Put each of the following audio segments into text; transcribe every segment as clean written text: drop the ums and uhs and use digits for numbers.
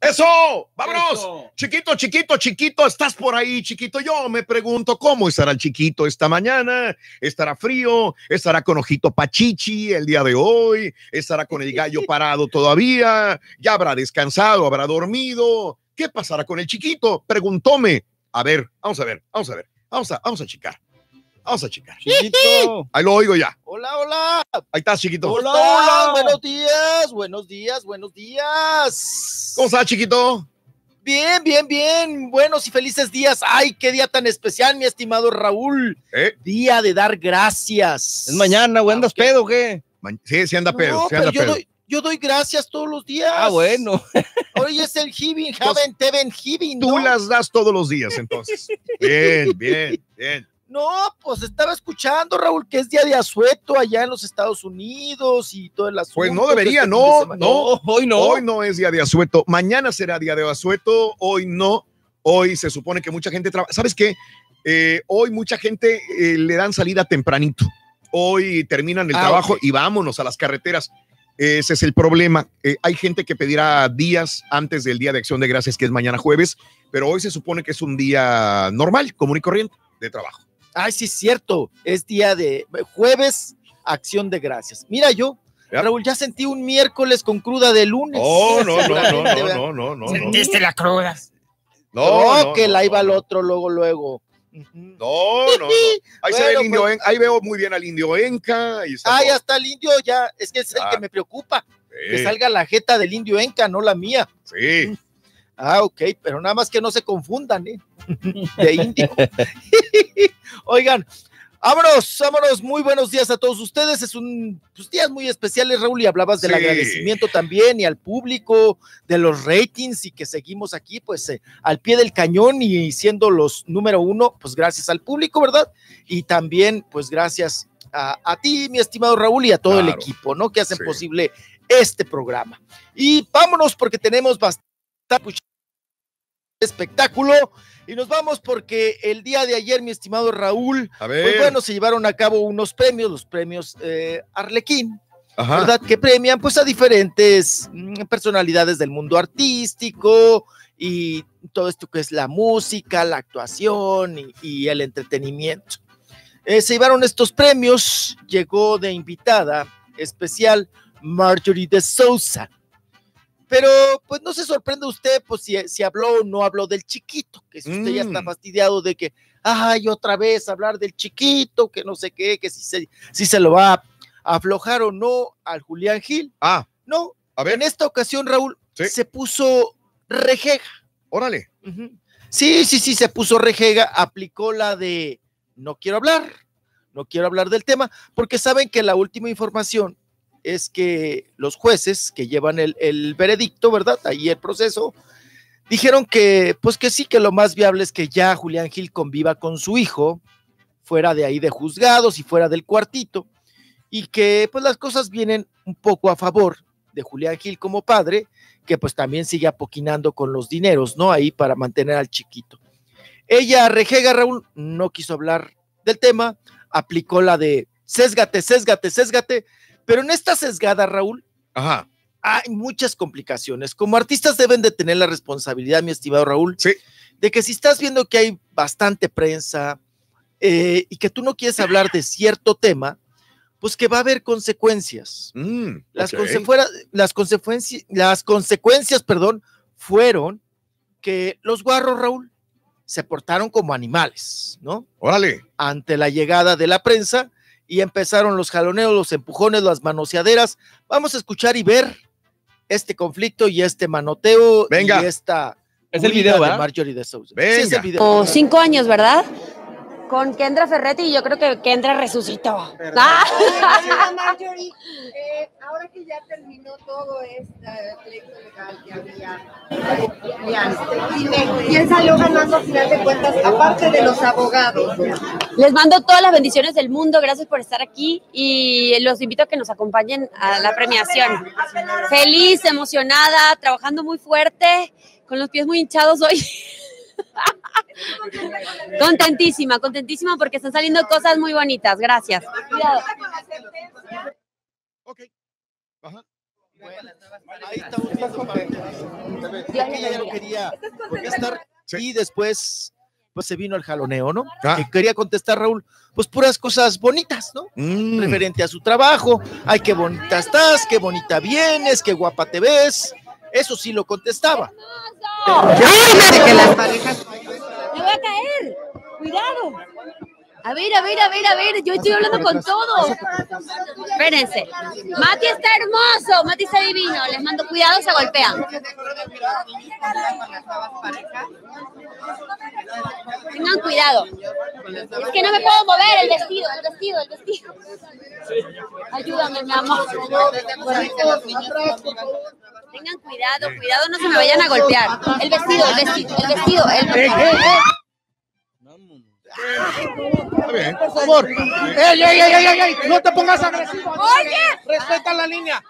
¡Eso! ¡Vámonos! Eso. Chiquito, ¿estás por ahí, chiquito? Yo me pregunto, ¿cómo estará el chiquito esta mañana? ¿Estará frío? ¿Estará con ojito pachichi el día de hoy? ¿Estará con el gallo parado todavía? ¿Ya habrá descansado? ¿Habrá dormido? ¿Qué pasará con el chiquito? Preguntóme. A ver, vamos a checar. Vamos a checar. Chiquito. Ahí lo oigo ya. Hola. Ahí estás, chiquito. Hola. Buenos días. ¿Cómo estás, chiquito? Bien. Buenos y felices días. Ay, qué día tan especial, mi estimado Raúl. Día de dar gracias. Es mañana, güey. ¿Andas pedo o qué? Sí, anda pedo. Yo doy gracias todos los días. Ah, bueno. Hoy es el Giving, Haven, Teven, Giving, ¿no? Tú las das todos los días, entonces. Bien. No, pues estaba escuchando, Raúl, que es día de asueto allá en los Estados Unidos y todo el asunto. Pues no debería, no. Hoy no. Hoy no es día de asueto. Mañana será día de asueto. Hoy no. Hoy se supone que mucha gente trabaja. ¿Sabes qué? Hoy mucha gente le dan salida tempranito. Hoy terminan el trabajo y vámonos a las carreteras. Ese es el problema. Hay gente que pedirá días antes del Día de Acción de Gracias, que es mañana jueves, pero hoy se supone que es un día normal, común y corriente de trabajo. Ay, sí, es cierto. Es día de jueves, Acción de Gracias. Mira Raúl, ya sentí un miércoles con cruda de lunes. Oh, no. ¿Sentiste la cruda? No, que la iba al otro luego. No. Ahí se ve el indio, ahí veo muy bien al indio Enca. Ya está el indio, ya. Es que es el que me preocupa. Sí. Que salga la jeta del indio Enca, no la mía. Sí. Ok, pero nada más que no se confundan, de indio. Oigan, vámonos. Muy buenos días a todos ustedes. Es un días muy especiales, Raúl, y hablabas del agradecimiento también y al público, de los ratings y que seguimos aquí, pues, al pie del cañón y siendo los número uno, pues gracias al público, ¿verdad? Y también, pues, gracias a ti, mi estimado Raúl, y a todo el equipo, ¿no? Que hacen posible este programa. Y vámonos porque tenemos bastante espectáculo y nos vamos porque el día de ayer, mi estimado Raúl, pues bueno, se llevaron a cabo unos premios, los premios Arlequín, ¿verdad? Que premian pues a diferentes personalidades del mundo artístico y todo esto que es la música, la actuación y el entretenimiento. Se llevaron estos premios, llegó de invitada especial Marjorie de Sousa. Pero, pues, no se sorprende usted, pues, si habló o no habló del chiquito, que si usted ya está fastidiado de que, otra vez hablar del chiquito, que no sé qué, que si se lo va a aflojar o no al Julián Gil. No, a ver. En esta ocasión, Raúl, se puso rejega. Órale. Sí, se puso rejega, aplicó la de no quiero hablar del tema, porque saben que la última información es que los jueces que llevan el veredicto, ¿verdad? Ahí el proceso, dijeron que, pues que sí, que lo más viable es que ya Julián Gil conviva con su hijo, fuera de ahí de juzgados y fuera del cuartito, y que pues las cosas vienen un poco a favor de Julián Gil como padre, que pues también sigue apoquinando con los dineros, ¿no? Ahí para mantener al chiquito. Ella, rejega, Raúl, no quiso hablar del tema, aplicó la de sésgate, pero en esta sesgada, Raúl, hay muchas complicaciones. Como artistas deben de tener la responsabilidad, mi estimado Raúl, de que si estás viendo que hay bastante prensa y que tú no quieres hablar de cierto tema, pues que va a haber consecuencias. Las consecuencias, fueron que los guarros, Raúl, se portaron como animales, ¿no? Órale. Ante la llegada de la prensa, y empezaron los jaloneos, los empujones, las manoseaderas. Vamos a escuchar y ver este conflicto y este manoteo. Venga. Y esta es el video, de Marjorie de Sousa. Venga. Sí, es el video. 5 años, ¿verdad? Con Kendra Ferretti, y yo creo que Kendra resucitó. Marjorie, ahora que ya terminó todo este pleito legal que había, ¿quién salió ganando al final de cuentas, aparte de los abogados? Les mando todas las bendiciones del mundo, gracias por estar aquí y los invito a que nos acompañen a la premiación. Feliz, emocionada, trabajando muy fuerte, con los pies muy hinchados hoy. Contentísima porque están saliendo cosas muy bonitas. Gracias. Cuidado. Ok. Ahí estamos viendo parte. Dios le Ella ya no bendiga. quería contestar Sí. y después pues se vino al jaloneo, ¿no? Ah. Que quería contestar, Raúl, pues puras cosas bonitas, ¿no? Referente a su trabajo. Ay, qué bonita estás, qué bonita vienes, qué guapa te ves. Eso sí lo contestaba. De que las parejas. Me voy a caer. Cuidado. A ver, yo estoy hablando con todos. Espérense. Mati está hermoso, Mati está divino. Les mando cuidado, se golpean. Tengan cuidado. Es que no me puedo mover, el vestido. Ayúdame, mi amor. Tengan cuidado, no se me vayan a golpear. El vestido. Está bien. Por favor. ¡Ey! No te pongas agresivo. Oye. Respeta la línea.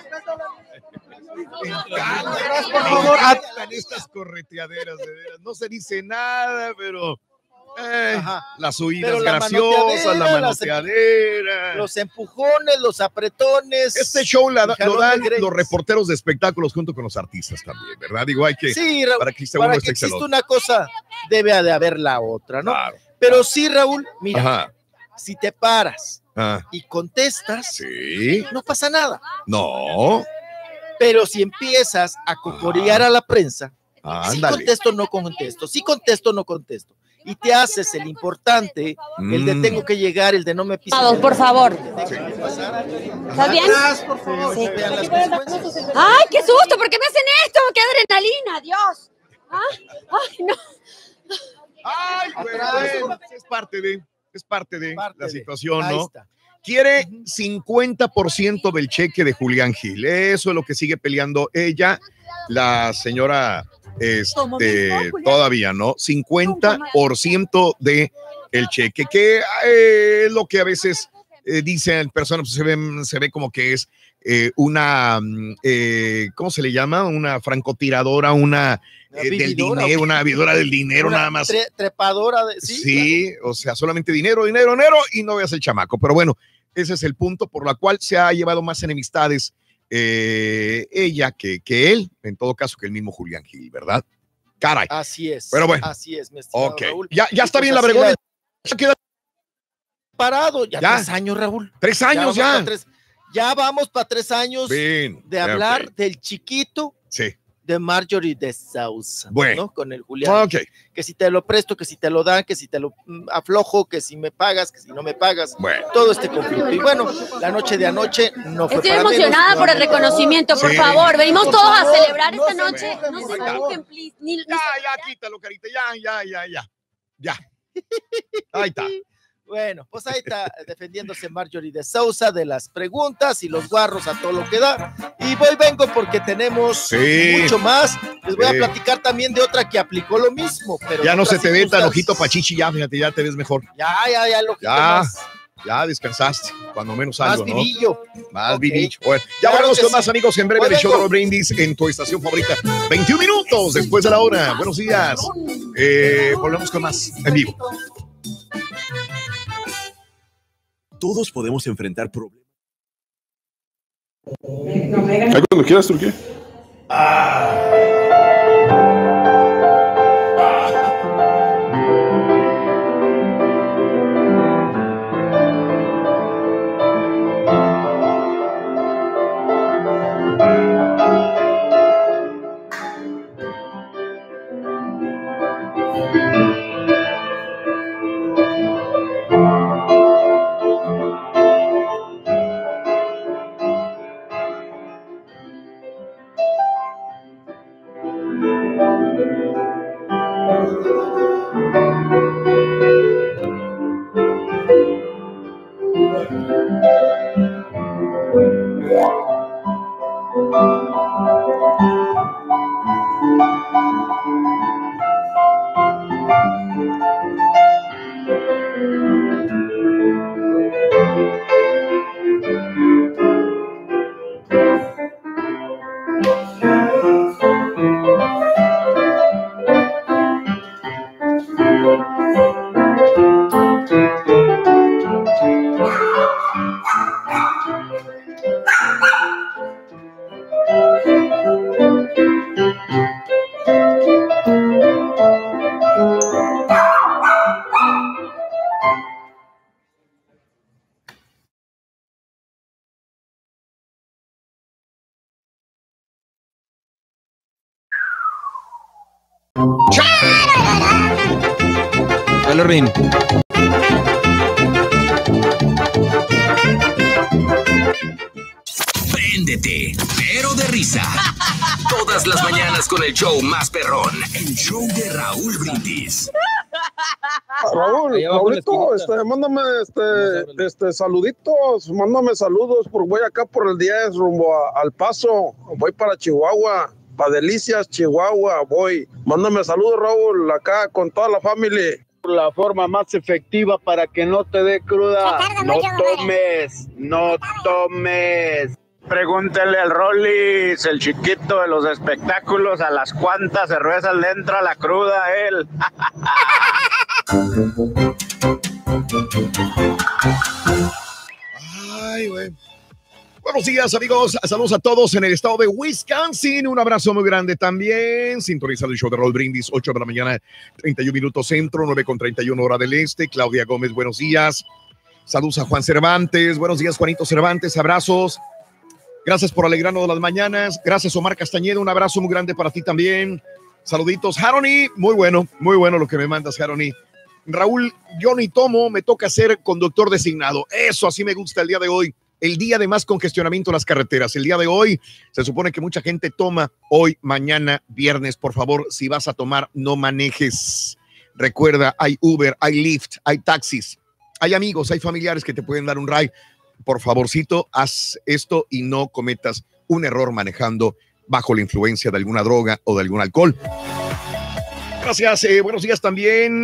Por favor, encantan estas correteaderas, de veras. No se dice nada, pero Ajá. las huidas Pero la graciosas, la manoteadera, manoteadera. Los empujones, los apretones. Este show lo jalón dan de greñas. los reporteros de espectáculos junto con los artistas también, ¿verdad? Digo, hay que, Sí, Raúl, para que esté para uno que esté exista celoso. una cosa, debe de haber la otra, ¿no? Claro. Pero sí, Raúl, mira, Ajá. si te paras Ah, y contestas, sí. no pasa nada. No. Pero si empiezas a cocorear a la prensa, si Ándale. contesto, no contesto, si contesto, no contesto, y te haces el importante, el de tengo que llegar, el de no me pises. Por favor. ¿Estás bien? por favor. Sí. Vean las consecuencias. ¡Ay, qué susto! ¿Por qué me hacen esto? ¡Qué adrenalina! ¡Dios! ¡Ay, no! Ay, bueno, es parte de Parte la de. situación, Ahí ¿no? está. Quiere 50% del cheque de Julián Gil. Eso es lo que sigue peleando ella, la señora, todavía, ¿no? 50% de el cheque, que es lo que a veces dicen personas, pues, se ve como que es una, ¿cómo se le llama? Una francotiradora, una del vividora, dinero, ¿o qué? una vividora del dinero, Una nada más. trepadora de Sí, o sea, solamente dinero, y no veas el chamaco. Pero bueno, ese es el punto por la cual se ha llevado más enemistades ella que él, en todo caso que el mismo Julián Gil, ¿verdad? Caray. Así es. Pero bueno. Así es, mi estimado Ok. Raúl. Ya Y está pues bien la así vergüenza. Ya queda parado, ya Ya. 3 años, Raúl. 3 años ya. Ya vamos para 3 años Bien. de hablar Ok. del chiquito Sí. de Marjorie de Sousa, Bueno. ¿no? Con el Julián. Ok. Que si te lo presto, que si te lo dan, que si te lo aflojo, que si me pagas, que si no me pagas. Bueno. Todo este conflicto. Y bueno, la noche de anoche no fue Estoy para emocionada menos. por el reconocimiento, por Sí. favor. Venimos Por todos a favor, celebrar no esta se noche. enojen, No por se favor. enojen, please. Ya, quítalo, carita. Ya. Ahí está. Bueno, pues ahí está defendiéndose Marjorie de Sousa de las preguntas y los guarros a todo lo que da. Y vengo porque tenemos Sí. mucho más. Les voy a Sí. platicar también de otra que aplicó lo mismo. Pero Ya en no se otras te ve tan circunstancias. ojito pachichi, ya, fíjate, ya te ves mejor. Ya, lo ojito Ya. más, Ya descansaste, cuando menos más algo, ¿no? vivillo. Más Ok. vivillo. Bueno, ya Claro volvemos que con sí. más, amigos, en breve Hoy el show de vengo. los Brindis en tu estación favorita. 21 minutos después de la hora. Buenos días. Volvemos con más en vivo. Todos podemos enfrentar problemas. Ahí cuando quieras, Turquía. Dale, Rin. Préndete, pero de risa. Todas las mañanas con el show más perrón. El show de Raúl Brindis. Raúlito, mándame saluditos, mándame saludos, porque voy acá por el 10 rumbo al Paso, voy para Chihuahua, para Delicias, Chihuahua, voy. Mándame saludos, Raúl, acá con toda la familia. La forma más efectiva para que no te dé cruda, no tomes. Pregúntele al Rollis, el chiquito de los espectáculos, a las cuantas cervezas le entra la cruda a él. Ay, güey. Buenos días, amigos. Saludos a todos en el estado de Wisconsin. Un abrazo muy grande también. Sintonizando el show de Raúl Brindis, 8 de la mañana, 31 minutos centro, 9:31 hora del este. Claudia Gómez, buenos días. Saludos a Juan Cervantes. Buenos días, Juanito Cervantes. Abrazos. Gracias por alegrarnos las mañanas. Gracias, Omar Castañeda. Un abrazo muy grande para ti también. Saluditos. Harony, muy bueno lo que me mandas, Harony. Raúl, yo ni tomo, me toca ser conductor designado. Eso así me gusta el día de hoy. El día de más congestionamiento en las carreteras. El día de hoy se supone que mucha gente toma hoy, mañana, viernes. Por favor, si vas a tomar, no manejes. Recuerda, hay Uber, hay Lyft, hay taxis, hay amigos, hay familiares que te pueden dar un ride. Por favorcito, haz esto y no cometas un error manejando bajo la influencia de alguna droga o de algún alcohol. Gracias, buenos días también.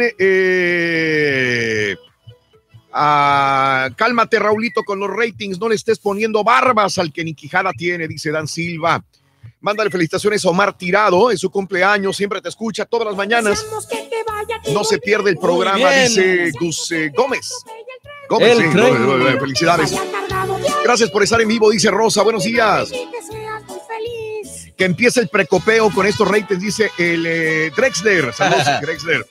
Cálmate, Raulito, con los ratings, no le estés poniendo barbas al que ni quijada tiene, dice Dan Silva. Mándale felicitaciones a Omar Tirado, es su cumpleaños, siempre te escucha todas las mañanas. No se pierde el programa, dice Gus Gómez. Gómez, sí, felicidades. Gracias por estar en vivo, dice Rosa, buenos días. Que empiece el precopeo con estos ratings, dice el Drexler. Saludos, Drexler.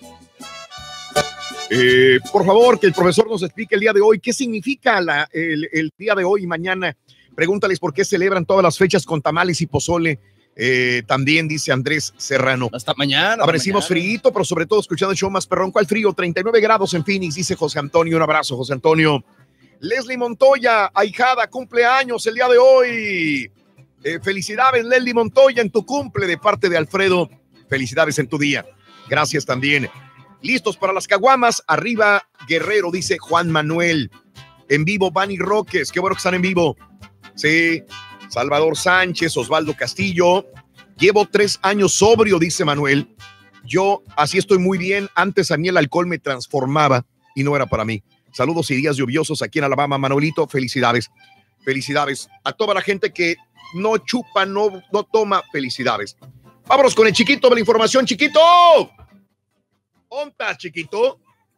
Por favor, que el profesor nos explique el día de hoy qué significa el día de hoy y mañana. Pregúntales por qué celebran todas las fechas con tamales y pozole. También dice Andrés Serrano. Hasta mañana. Amanecimos frío, pero sobre todo escuchando el show más perrón. ¿Cuál frío? 39 grados en Phoenix, dice José Antonio. Un abrazo, José Antonio. Leslie Montoya, ahijada, cumpleaños el día de hoy. Felicidades, Leslie Montoya, en tu cumple de parte de Alfredo. Felicidades en tu día. Gracias también. Listos para las caguamas. Arriba, Guerrero, dice Juan Manuel. En vivo, Bani Roques. Qué bueno que están en vivo. Sí. Salvador Sánchez, Osvaldo Castillo. Llevo 3 años sobrio, dice Manuel. Yo así estoy muy bien. Antes a mí el alcohol me transformaba y no era para mí. Saludos y días lluviosos aquí en Alabama, Manuelito. Felicidades. Felicidades a toda la gente que no chupa, no toma. Felicidades. Vámonos con el chiquito de la información. Chiquito. ¿Dónde estás, chiquito?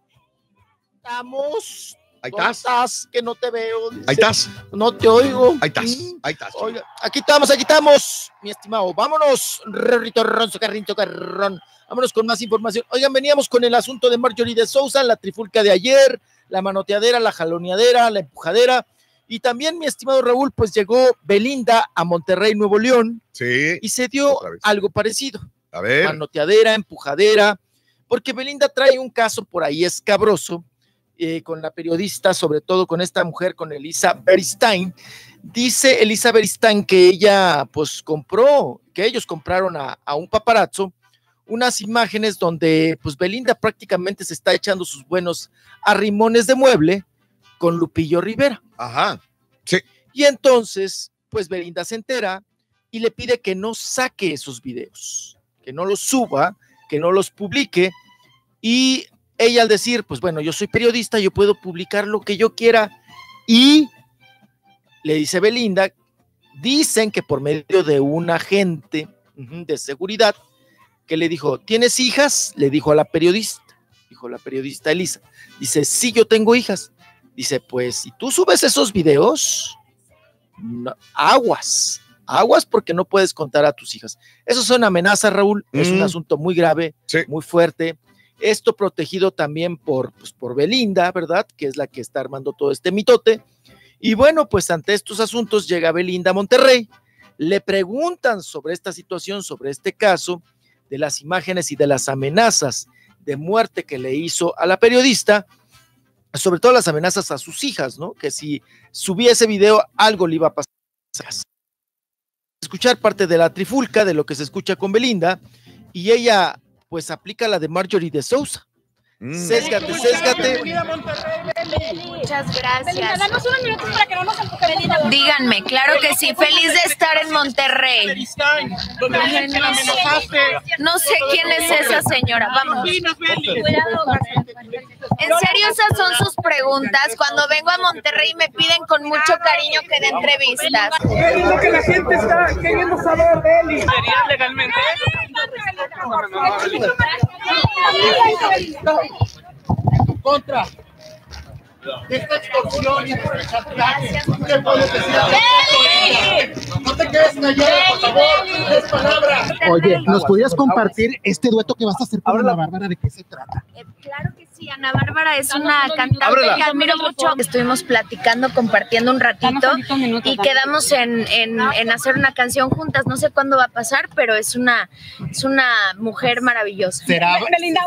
Estamos. Ahí ¿Dónde estás. estás? Que no te veo. Ahí estás. No te oigo. Ahí estás. Ahí estás. Oiga, aquí estamos, mi estimado. Vámonos, Rorrito Ron, Socarrito Carrón. Vámonos con más información. Oigan, veníamos con el asunto de Marjorie de Sousa, la trifulca de ayer, la manoteadera, la jaloneadera, la empujadera. Y también, mi estimado Raúl, pues llegó Belinda a Monterrey, Nuevo León. Sí. Y se dio algo parecido. A ver. Manoteadera, empujadera, porque Belinda trae un caso por ahí escabroso con la periodista, sobre todo con esta mujer, con Elisa Beristain. Dice Elisa Beristain que ella pues ellos compraron a un paparazzo unas imágenes donde pues Belinda prácticamente se está echando sus buenos arrimones de mueble con Lupillo Rivera. Ajá, sí. Y entonces pues Belinda se entera y le pide que no saque esos videos, que no los suba, que no los publique. Y ella al decir, pues bueno, yo soy periodista, yo puedo publicar lo que yo quiera. Y le dice Belinda, dicen que por medio de un agente de seguridad que le dijo, ¿tienes hijas? Le dijo a la periodista, dijo la periodista Elisa, dice, sí, yo tengo hijas. Dice, pues si tú subes esos videos, no, aguas porque no puedes contar a tus hijas. Eso es una amenaza, Raúl, es un asunto muy grave, sí, muy fuerte. Esto protegido también por Belinda, ¿verdad? Que es la que está armando todo este mitote. Y bueno, pues ante estos asuntos llega Belinda a Monterrey, le preguntan sobre esta situación, sobre este caso, de las imágenes y de las amenazas de muerte que le hizo a la periodista, sobre todo las amenazas a sus hijas, ¿no? Que si subía ese video, algo le iba a pasar. Escuchar parte de la trifulca, de lo que se escucha con Belinda, y ella, pues, aplica la de Marjorie de Sousa. Sésgate. Muchas gracias. Danos unos minutos para que no nos empujemos. Díganme, claro que sí, feliz de estar en Monterrey. No sé quién es esa señora, vamos. En serio, esas son sus preguntas. Cuando vengo a Monterrey me piden con mucho cariño que dé entrevistas. ¿Qué es lo que la gente está queriendo saber, Beli? ¿Sería legalmente? Contra esta extorsión y este chantaje. ¿Qué puedes decir? No te quedes callado, por favor. Es palabra. Oye, ¿nos podrías compartir este dueto que vas a hacer con Ana Bárbara? ¿De qué se trata? Claro que sí, Ana Bárbara es una cantante que admiro mucho. Estuvimos platicando, compartiendo un ratito y quedamos en hacer una canción juntas. No sé cuándo va a pasar, pero es una mujer maravillosa. ¿Será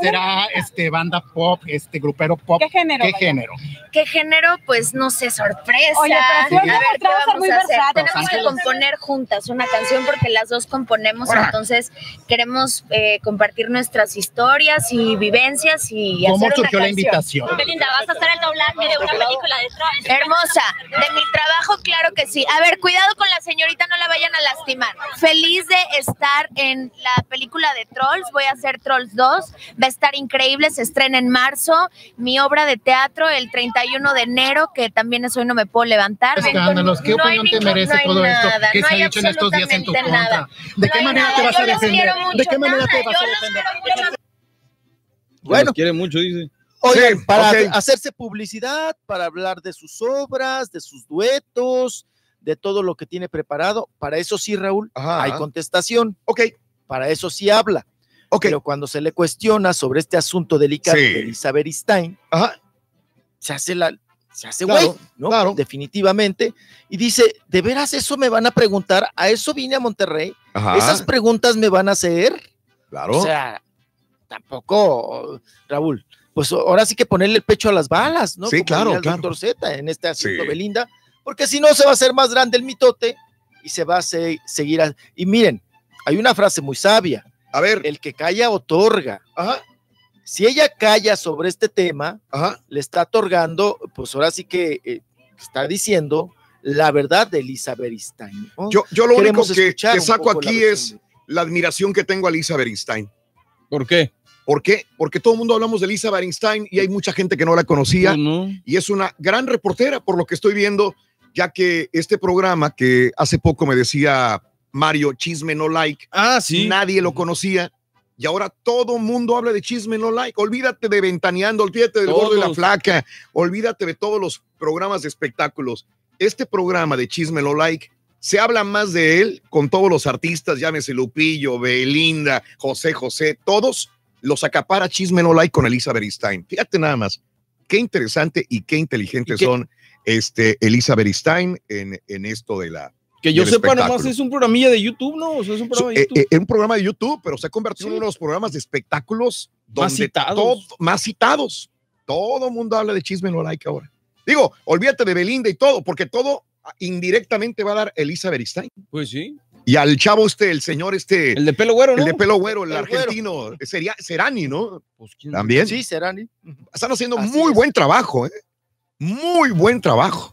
banda pop, grupero pop? ¿Qué género? ¿Qué género? Pues no sé, sorpresa. Oye, pero a ver, ¿qué vamos a hacer? Tenemos que componer juntas una canción porque las dos componemos, entonces queremos compartir nuestras historias y vivencias y hacer una canción. ¿Cómo surgió la invitación? Belinda, ¿vas a hacer el doblaje de una película de Trolls? Hermosa, de mi trabajo, claro que sí. A ver, cuidado con la señorita, no la vayan a lastimar. Feliz de estar en la película de Trolls, voy a hacer Trolls 2, va a estar increíble, se estrena en marzo, mi obra de teatro el 31 de enero, que también es Hoy No Me Puedo Levantar. Escándalos, ¿qué opinión te merece todo esto? ¿Qué se ha dicho en estos días en tu contra? ¿De qué manera te vas a defender? ¿De qué manera te vas a defender? Bueno, quiere mucho, dice. Oigan, para hacerse publicidad, para hablar de sus obras, de sus duetos, de todo lo que tiene preparado, para eso sí, Raúl, hay contestación. Para eso sí habla. Pero cuando se le cuestiona sobre este asunto delicado de Elisa Beristain, se hace güey, ¿no? Claro. Definitivamente. Y dice, ¿de veras eso me van a preguntar? ¿A eso vine a Monterrey? ¿Esas preguntas me van a hacer? Claro. O sea, tampoco, Raúl, pues ahora sí que ponerle el pecho a las balas, ¿no? Sí, como claro. Dr. Z en este asunto, Belinda, porque si no se va a hacer más grande el mitote y se va a seguir. Y miren, hay una frase muy sabia. A ver. El que calla otorga. Si ella calla sobre este tema, le está otorgando, pues ahora sí que está diciendo la verdad de Elisa Beristain, ¿no? Yo lo único que saco aquí es la admiración que tengo a Elisa Beristain. ¿Por qué? ¿Por qué? Porque todo el mundo hablamos de Elisa Beristain y hay mucha gente que no la conocía. Y es una gran reportera, por lo que estoy viendo, ya que este programa que hace poco me decía Mario, Chisme No Like, nadie lo conocía. Y ahora todo el mundo habla de Chisme No Like. Olvídate de Ventaneando, olvídate del Gordo y la Flaca, olvídate de todos los programas de espectáculos. Este programa de Chisme No Like, se habla más de él con todos los artistas, llámese Lupillo, Belinda, José, todos los acapara Chisme No Like con Elisa Beristain. Fíjate nada más, qué interesante y qué inteligente son Elisa Beristain en esto de la... Que yo sepa, nada más es un programilla de YouTube, ¿no? O sea, es un programa de YouTube. Es un programa de YouTube, pero se ha convertido en uno de los programas de espectáculos más citados. Todo el mundo habla de Chisme No Like ahora. Digo, olvídate de Belinda y todo, porque todo indirectamente va a dar Elisa Beristain. Pues sí. Y al chavo el señor el de pelo güero, ¿no? El de pelo güero, el argentino, sería Serani, ¿no? Pues, también. Sí, Serani. Están haciendo muy buen trabajo, ¿eh? Muy buen trabajo.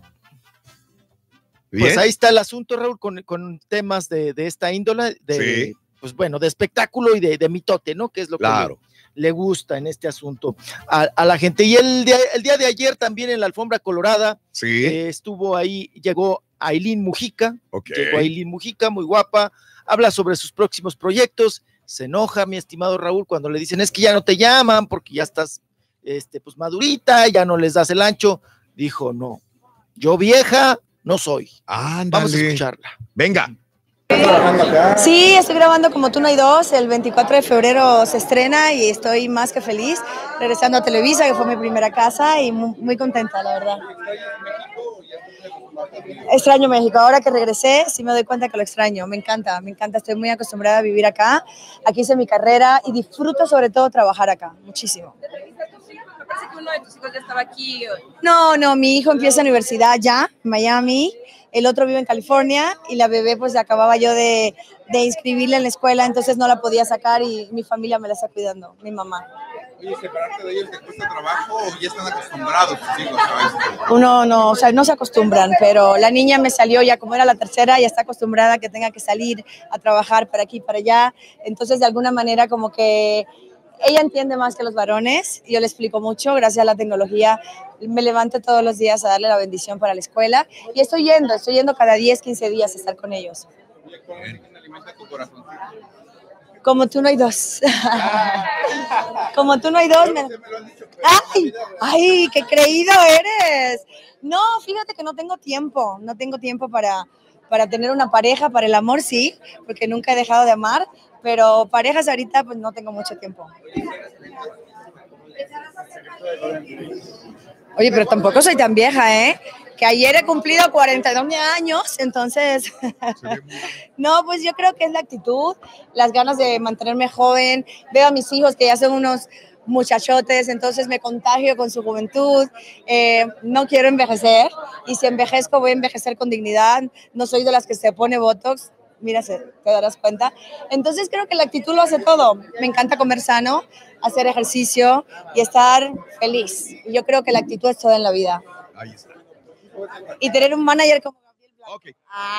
Bien. Pues ahí está el asunto, Raúl, con temas de esta índole, pues bueno, de espectáculo y de mitote, ¿no? Que es lo que le gusta en este asunto a la gente. Y el día de ayer también en la alfombra colorada estuvo ahí, llegó Ailín Mujica, muy guapa, habla sobre sus próximos proyectos, se enoja, mi estimado Raúl, cuando le dicen, es que ya no te llaman porque ya estás pues madurita, ya no les das el ancho. Dijo, no, yo vieja no soy. Ándale. Vamos a escucharla. Venga. Sí, estoy grabando Como Tú No Hay Dos, el 24 de febrero se estrena y estoy más que feliz, regresando a Televisa, que fue mi primera casa, y muy contenta, la verdad. Extraño México. Ahora que regresé, sí me doy cuenta que lo extraño. Me encanta. Estoy muy acostumbrada a vivir acá. Aquí hice mi carrera y disfruto sobre todo trabajar acá. Muchísimo. Me parece que uno de tus hijos ya estaba aquí. No, mi hijo empieza universidad ya, en Miami. El otro vive en California y la bebé pues acababa yo de inscribirla en la escuela, entonces no la podía sacar y mi familia me la está cuidando, mi mamá. Oye, ¿separarte de ellos te cuesta trabajo o ya están acostumbrados tus hijos a esto? Uno no, o sea, no se acostumbran, pero la niña me salió ya como era la tercera, ya está acostumbrada a que tenga que salir a trabajar para aquí, para allá, entonces de alguna manera como que ella entiende más que los varones, yo le explico mucho, gracias a la tecnología me levanto todos los días a darle la bendición para la escuela y estoy yendo cada 10, 15 días a estar con ellos. ¿Quién alimenta tu corazón? Como tú no hay dos. Como tú no hay dos. ¡Ay, qué creído eres! No, fíjate que no tengo tiempo para tener una pareja, para el amor sí, porque nunca he dejado de amar, pero parejas ahorita pues no tengo mucho tiempo. Oye, pero tampoco soy tan vieja, ¿eh? Que ayer he cumplido 42 años, entonces, no, pues yo creo que es la actitud, las ganas de mantenerme joven, veo a mis hijos que ya son unos muchachotes, entonces me contagio con su juventud, no quiero envejecer, y si envejezco voy a envejecer con dignidad, no soy de las que se pone Botox, mira, te darás cuenta, entonces creo que la actitud lo hace todo, me encanta comer sano, hacer ejercicio y estar feliz, y yo creo que la actitud es todo en la vida. Ahí está. Y tener un manager como Gabriel Blanco. Okay,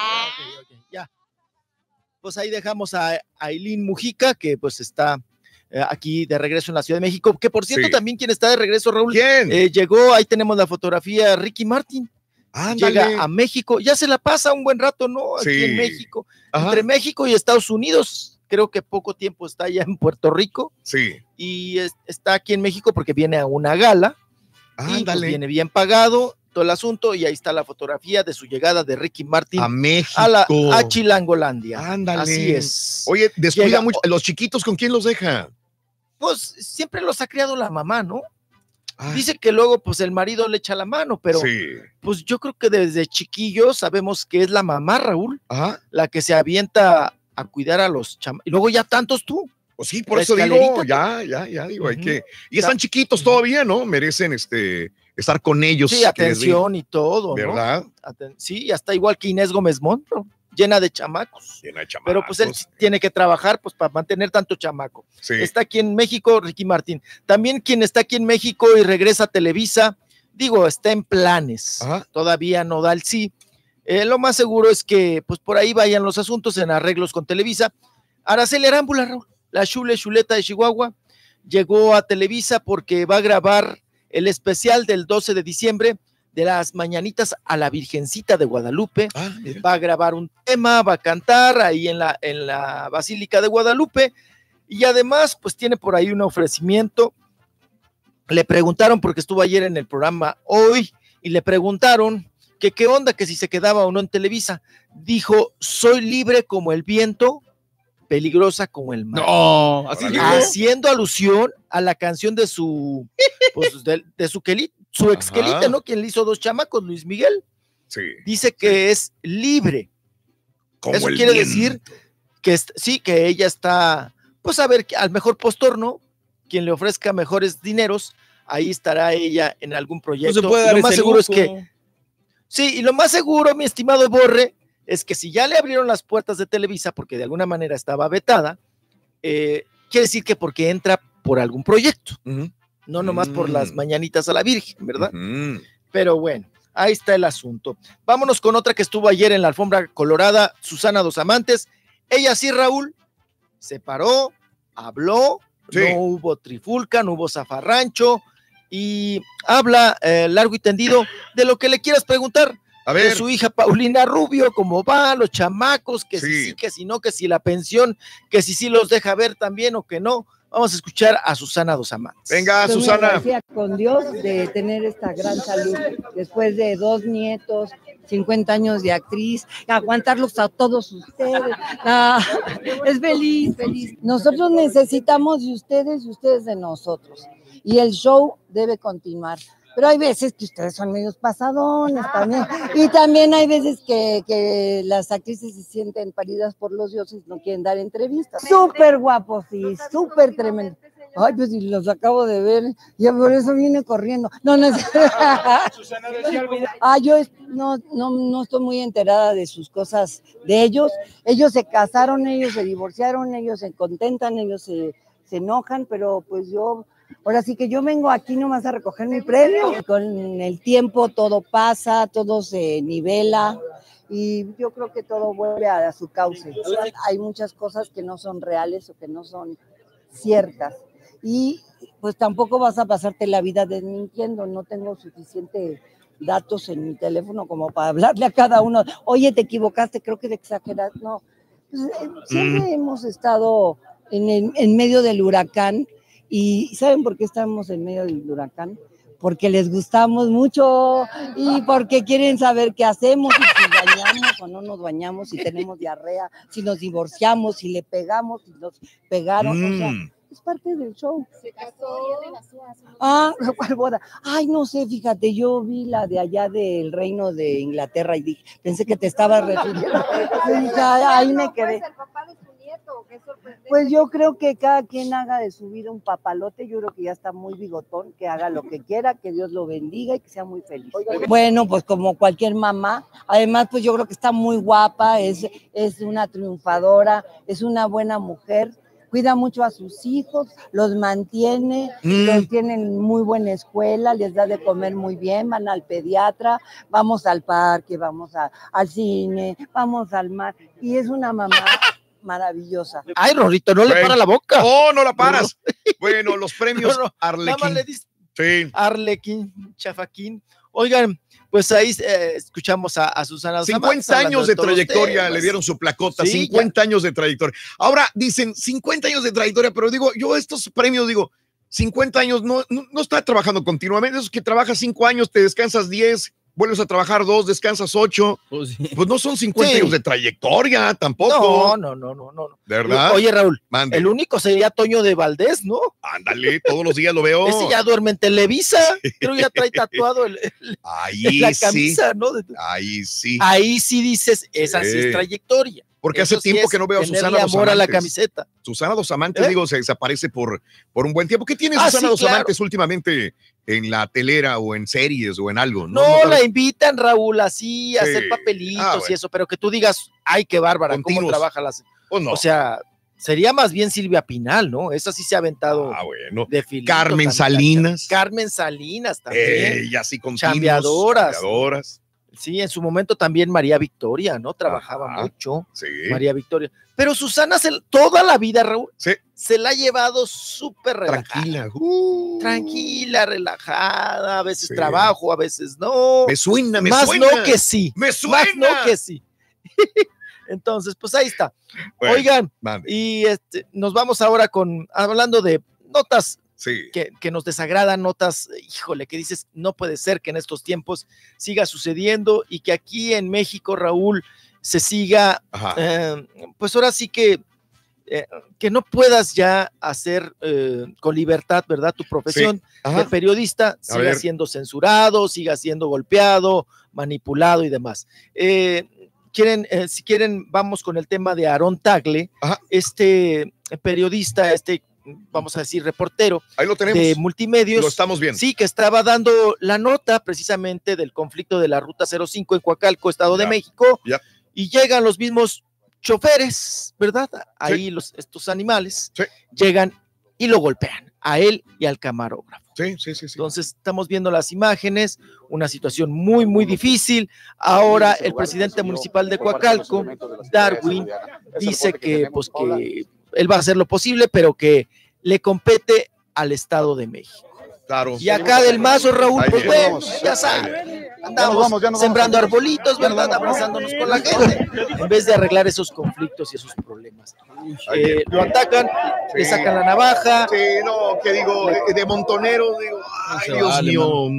ya. Pues ahí dejamos a Aileen Mujica, que pues está aquí de regreso en la Ciudad de México, que por cierto también quien está de regreso, Raúl. ¿Quién? Llegó, ahí tenemos la fotografía, Ricky Martin. Ándale. Llega a México, ya se la pasa un buen rato, ¿no? Aquí en México. Ajá. Entre México y Estados Unidos, creo que poco tiempo está allá en Puerto Rico. Sí. Y está aquí en México porque viene a una gala. Y pues viene bien pagado el asunto y ahí está la fotografía de su llegada de Ricky Martin a México, a Chilangolandia. Ándale. Así es. Oye, descuida mucho. ¿Los chiquitos con quién los deja? Pues siempre los ha criado la mamá, ¿no? Dice que luego pues el marido le echa la mano, pero pues yo creo que desde chiquillos sabemos que es la mamá, Raúl, la que se avienta a cuidar a los chamacos. Y luego ya tantos tú. Pues sí, por eso digo, ya digo, hay que. Y están chiquitos todavía, ¿no? Merecen estar con ellos. Sí, atención y todo, ¿verdad? ¿No? Sí, hasta igual que Inés Gómez Montro, llena de chamacos. Pero pues él tiene que trabajar pues para mantener tanto chamaco. Sí. Está aquí en México Ricky Martin. También quien está aquí en México y regresa a Televisa, digo, está en planes. Todavía no da el sí. Lo más seguro es que pues por ahí vayan los asuntos en arreglos con Televisa. Araceli Arámbula, Raúl, la chuleta de Chihuahua, llegó a Televisa porque va a grabar el especial del 12 de diciembre de las mañanitas a la Virgencita de Guadalupe. Va a grabar un tema, va a cantar ahí en la Basílica de Guadalupe y además pues tiene por ahí un ofrecimiento. Le preguntaron, porque estuvo ayer en el programa Hoy, y le preguntaron que qué onda, que si se quedaba o no en Televisa. Dijo, soy libre como el viento, peligrosa como el mar. No, así haciendo alusión a la canción de su pues, de su ex quelite, ¿no? Quien le hizo 2 chamacos, Luis Miguel. Sí. Dice que es libre. Como eso quiere decir que sí, que ella está, pues a ver, al mejor postor, ¿no? Quien le ofrezca mejores dineros, ahí estará ella en algún proyecto. No se puede dar lo más ese seguro lujo. Es que sí, y lo más seguro, mi estimado Borre, es que si ya le abrieron las puertas de Televisa, porque de alguna manera estaba vetada, quiere decir que porque entra por algún proyecto, no nomás por las mañanitas a la Virgen, ¿verdad? Pero bueno, ahí está el asunto. Vámonos con otra que estuvo ayer en la alfombra colorada, Susana Dos Amantes. Ella sí, Raúl, se paró, habló, no hubo trifulca, no hubo zafarrancho, y habla largo y tendido de lo que le quieras preguntar. A ver. De su hija Paulina Rubio, cómo va, los chamacos, que sí, que si no, que si la pensión, que si sí los deja ver también o que no. Vamos a escuchar a Susana Dos Amantes. Venga, Susana. Gracias con Dios de tener esta gran salud, después de 2 nietos, 50 años de actriz, aguantarlos a todos ustedes. Es feliz. Nosotros necesitamos de ustedes y ustedes de nosotros. Y el show debe continuar. Pero hay veces que ustedes son medios pasadones también. Y también hay veces que las actrices se sienten paridas por los dioses, no quieren dar entrevistas. Súper guapos y súper tremendos. Ay, pues si los acabo de ver, ya por eso viene corriendo. No es... yo no estoy muy enterada de sus cosas, de ellos. Ellos se casaron, ellos se divorciaron, ellos se contentan, ellos se enojan, pero pues ahora sí que yo vengo aquí nomás a recoger mi premio. Con el tiempo todo pasa, todo se nivela y yo creo que todo vuelve a su cauce. Hay muchas cosas que no son reales o que no son ciertas. Y pues tampoco vas a pasarte la vida desmintiendo, no tengo suficiente datos en mi teléfono como para hablarle a cada uno, oye, te equivocaste, creo que te exageras, no. Pues, siempre hemos estado en medio del huracán, y ¿saben por qué estamos en medio del huracán? Porque les gustamos mucho y porque quieren saber qué hacemos, si nos bañamos o no nos bañamos, si tenemos diarrea, si nos divorciamos, si le pegamos, si nos pegaron, o sea, es parte del show. Se casó de las uvas. ¿Cuál boda? Ay, no sé, fíjate, yo vi la de allá del Reino de Inglaterra y dije, pensé que te estabas refiriendo. Ahí me quedé. Pues yo creo que cada quien haga de su vida un papalote, yo creo que ya está muy bigotón, que haga lo que quiera, que Dios lo bendiga y que sea muy feliz. Bueno, pues como cualquier mamá, además pues yo creo que está muy guapa, es una triunfadora, es una buena mujer, cuida mucho a sus hijos, los mantiene, los tiene en muy buena escuela, les da de comer muy bien, van al pediatra, vamos al parque, vamos al cine, vamos al mar, y es una mamá maravillosa. Ay, Rorrito, no le para la boca. No la paras. Bueno, los premios Arlequín. Nada más le dice Arlequín, Chafaquín. Oigan, pues ahí escuchamos a Susana. 50 años de trayectoria, le dieron su placota, sí, 50 años de trayectoria. Ahora dicen 50 años de trayectoria, pero digo, yo estos premios, 50 años, no está trabajando continuamente, esos que trabajas 5 años, te descansas 10, vuelves a trabajar 2, descansas 8, pues no son 50 años de trayectoria tampoco. No. ¿De verdad? Oye, Raúl, el único sería Toño de Valdés, ¿no? Ándale, todos los días lo veo. Ese ya duerme en Televisa, creo que ya trae tatuado la camisa, ¿no? Ahí sí. Ahí sí dices, esa sí es trayectoria. Porque hace tiempo que no veo a Susana Dos Amantes. A la camiseta. Susana Dos Amantes, se desaparece por un buen tiempo. ¿Qué tiene Susana Dos Amantes últimamente en la telera o en series o en algo? No, la invitan, Raúl, así a hacer papelitos y eso, pero que tú digas, ay, qué bárbara, cómo trabaja las... O sea, sería más bien Silvia Pinal, ¿no? Esa sí se ha aventado de filito. Carmen Salinas. Carmen Salinas también. Y así con chambeadoras. Sí, en su momento también María Victoria, ¿no? Trabajaba mucho. Sí. María Victoria. Pero Susana toda la vida, Raúl, se la ha llevado súper relajada. Tranquila, relajada. A veces trabajo, a veces no. Me suena. Más no que sí. Me suena. Más no que sí. Entonces, pues ahí está. Bueno, oigan, y nos vamos ahora hablando de notas que nos desagradan, notas, híjole, que dices, no puede ser que en estos tiempos siga sucediendo y que aquí en México, Raúl, se siga, pues ahora sí que no puedas ya hacer con libertad, ¿verdad? Tu profesión de periodista siga siendo censurado, siga siendo golpeado, manipulado y demás. Si quieren, vamos con el tema de Aarón Tagle, este periodista, vamos a decir, reportero ahí lo tenemos, de Multimedios. Lo estamos viendo. Sí, que estaba dando la nota precisamente del conflicto de la Ruta 05 en Coacalco, Estado de México, y llegan los mismos choferes, ¿verdad? Ahí estos animales llegan y lo golpean a él y al camarógrafo. Sí. Entonces estamos viendo las imágenes, una situación muy, muy difícil. Ahora el presidente municipal de Coacalco, Darwin, dice que él va a hacer lo posible, pero que le compete al Estado de México. Claro. Y acá del Mazo, Raúl, pues ya saben, andamos sembrando arbolitos, ¿verdad? Abrazándonos con la gente, en vez de arreglar esos conflictos y esos problemas. Lo atacan, le sacan la navaja. Sí, no, ¿qué digo? De montonero, digo, ay, Dios mío,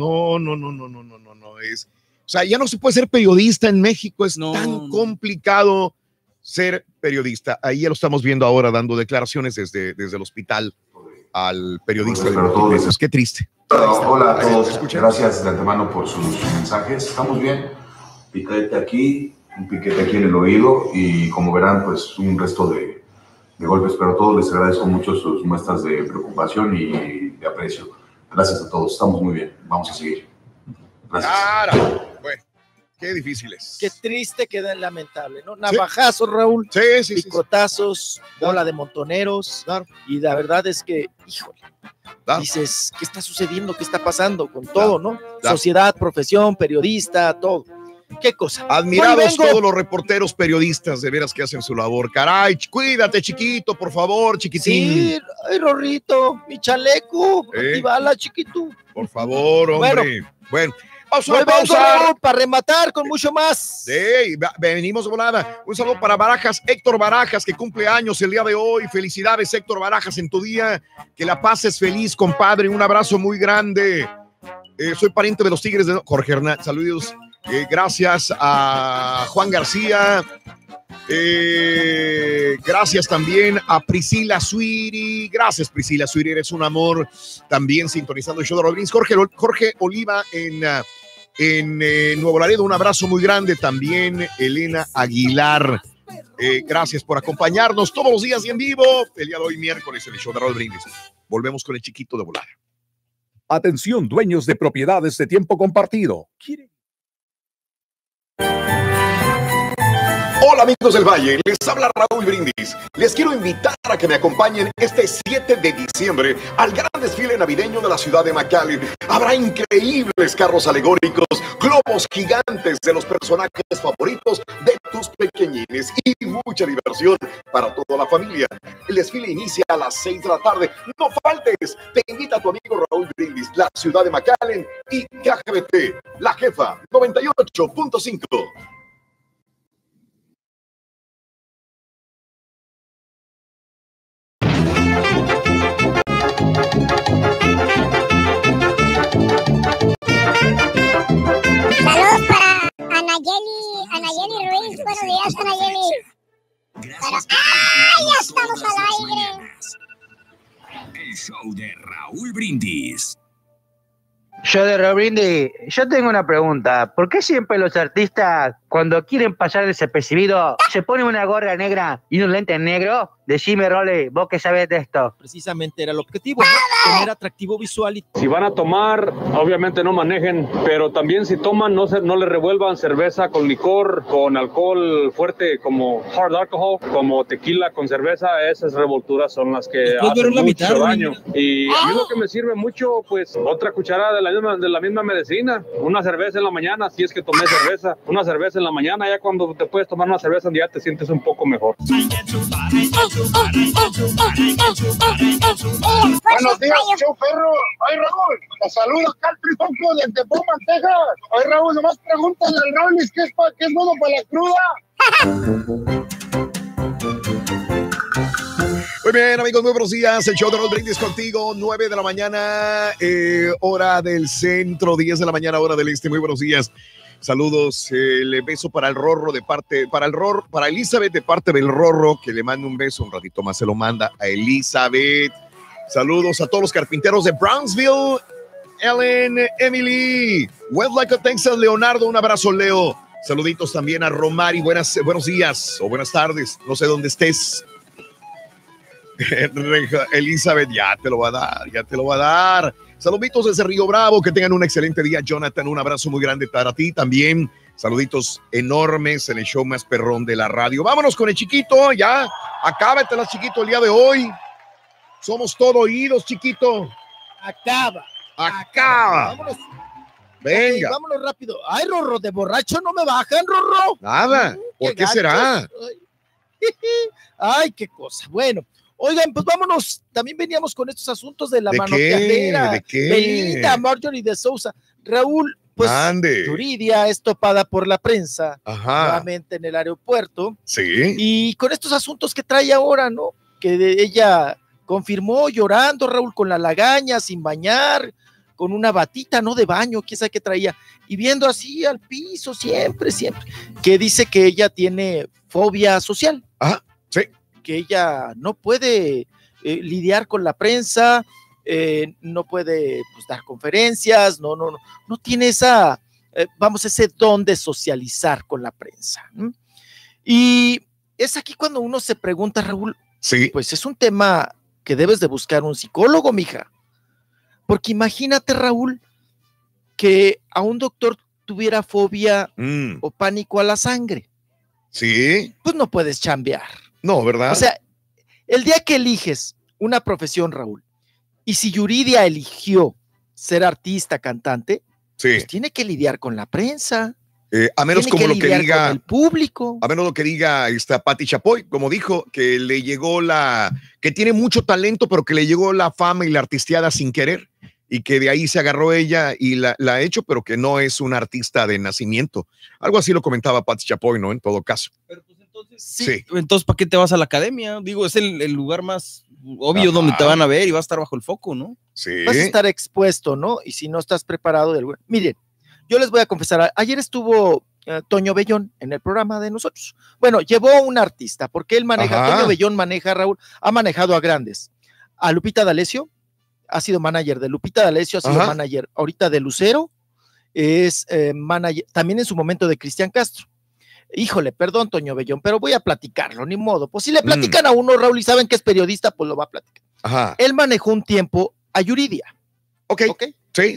no. O sea, ya no se puede ser periodista en México, es tan complicado ser periodista. Ahí ya lo estamos viendo ahora dando declaraciones desde el hospital al periodista de Multimedios. Qué triste. Hola a todos, gracias de antemano por sus mensajes. Estamos bien, piquete aquí, un piquete aquí en el oído y como verán, pues un resto de golpes, pero a todos les agradezco mucho sus muestras de preocupación y de aprecio. Gracias a todos, estamos muy bien, vamos a seguir. Gracias. Bueno, qué difícil es. Qué triste, qué lamentable, ¿no? Navajazos, Raúl. Sí. Picotazos, bola de montoneros. Claro. Y la verdad es que, híjole, dices, ¿qué está sucediendo? ¿Qué está pasando con todo, no? Sociedad, profesión, periodista, todo. ¿Qué cosa? Admirados todos los reporteros periodistas, de veras que hacen su labor. Caray, cuídate, chiquito, por favor, chiquitín. Sí, ay, Rorrito, mi chaleco, y bala, chiquito. Por favor, hombre. Bueno. Pausa para rematar con mucho más. Sí, venimos de volada. Un saludo para Barajas, Héctor Barajas, que cumple años el día de hoy. Felicidades, Héctor Barajas, en tu día. Que la pases feliz, compadre. Un abrazo muy grande. Soy pariente de los Tigres de Jorge Hernández. Saludos. Gracias a Juan García. Gracias también a Priscila Suiri. Gracias, Priscila Suiri, eres un amor. También sintonizando el show de Rollins. Jorge Oliva en Nuevo Laredo, un abrazo muy grande. También Elena Aguilar. Gracias por acompañarnos todos los días y en vivo. El día de hoy, miércoles, en el show de Raúl Brindis. Volvemos con el chiquito de volar. Atención, dueños de propiedades de tiempo compartido. Hola amigos del Valle, les habla Raúl Brindis. Les quiero invitar a que me acompañen este 7 de diciembre al gran desfile navideño de la ciudad de McAllen. Habrá increíbles carros alegóricos, globos gigantes de los personajes favoritos de tus pequeñines y mucha diversión para toda la familia. El desfile inicia a las 6 de la tarde. No faltes, te invita a tu amigo Raúl Brindis, la ciudad de McAllen y KGBT, la jefa 98.5. Saludos para Anayeli Ruiz. Buenos días, Anayeli. Ya estamos al aire. El show de Raúl Brindis. Yo de Raúl Brindis, yo tengo una pregunta. ¿Por qué siempre los artistas, cuando quieren pasar desapercibido, se ponen una gorra negra y unos lentes negros? Decime, Role, vos que sabés de esto. Precisamente era el objetivo, ¿no? Tener atractivo visual. Si van a tomar, obviamente no manejen, pero también si toman, no le revuelvan cerveza con licor, con alcohol fuerte como hard alcohol, como tequila con cerveza. Esas revolturas son las que hacen mucho daño. Y a mí lo que me sirve mucho, pues, otra cucharada de la misma medicina. Una cerveza en la mañana, si es que tomé cerveza. Una cerveza en la mañana, ya cuando te puedes tomar una cerveza, ya te sientes un poco mejor. Buenos días, show perro. Ay, Raúl, te saludo acá al Trifonco desde Pullman, Texas. Ay, Raúl, nomás pregúntale al Raúl qué es bueno para la cruda. Muy bien, amigos, muy buenos días. El show de Raúl Brindis contigo, 9 de la mañana, hora del centro, 10 de la mañana, hora del este. Muy buenos días. Saludos, el beso para el Rorro para Elizabeth de parte del Rorro, que le manda un beso, un ratito más se lo manda a Elizabeth. Saludos a todos los carpinteros de Brownsville, Ellen, Emily, Westlake, Texas, Leonardo, un abrazo, Leo. Saluditos también a Romari, buenos días o buenas tardes, no sé dónde estés. Elizabeth, ya te lo va a dar. Saluditos desde Río Bravo, que tengan un excelente día. Jonathan, un abrazo muy grande para ti también. Saluditos enormes en el show más perrón de la radio. Vámonos con el chiquito, ya. Acábatela, chiquito, el día de hoy. Somos todo oídos, chiquito. Acaba. Vámonos. Venga. Okay, vámonos rápido. Ay, Rorro, de borracho no me bajan, Rorro. Nada. ¿Por qué será? Ay, qué cosa. Bueno. Oigan, pues vámonos, también veníamos con estos asuntos de la manoteadera. ¿De qué? Belinda, Marjorie de Sousa. Raúl, pues Yuridia es topada por la prensa, nuevamente en el aeropuerto. Sí. Y con estos asuntos que trae ahora, ¿no? Que ella confirmó llorando, Raúl, con la lagaña, sin bañar, con una batita, ¿no? De baño, quién sabe qué traía. Y viendo así al piso, siempre. Que dice que ella tiene fobia social. Sí. Que ella no puede lidiar con la prensa, no puede pues, dar conferencias, no tiene esa, ese don de socializar con la prensa. Y es aquí cuando uno se pregunta, Raúl, pues es un tema que debes de buscar un psicólogo, mija, porque imagínate, Raúl, que a un doctor tuviera fobia o pánico a la sangre. Sí. Pues no puedes chambear. No, ¿verdad? O sea, el día que eliges una profesión, Raúl, y si Yuridia eligió ser artista, cantante, pues tiene que lidiar con la prensa. A menos tiene como que lo que lidiar diga con el público. A menos lo que diga esta Patti Chapoy, como dijo, que le llegó que tiene mucho talento, pero que le llegó la fama y la artisteada sin querer, y que de ahí se agarró ella y la ha hecho, pero que no es una artista de nacimiento. Algo así lo comentaba Patti Chapoy, ¿no? En todo caso. Pero pues entonces, entonces ¿para qué te vas a la academia? Digo, es el lugar más obvio donde te van a ver y vas a estar bajo el foco, ¿no? Sí. Vas a estar expuesto, ¿no? Y si no estás preparado de algo. Miren, yo les voy a confesar, ayer estuvo Toño Bellón en el programa de nosotros. Bueno, llevó a un artista, porque él maneja, Toño Bellón maneja, Raúl, ha manejado a grandes. A Lupita D'Alessio, ha sido manager de Lupita D'Alessio, ha sido manager ahorita de Lucero, es manager también en su momento de Cristian Castro. Híjole, perdón, Toño Bellón, pero voy a platicarlo, ni modo. Pues si le platican a uno, Raúl, y saben que es periodista, pues lo va a platicar. Él manejó un tiempo a Yuridia. Ok. Sí.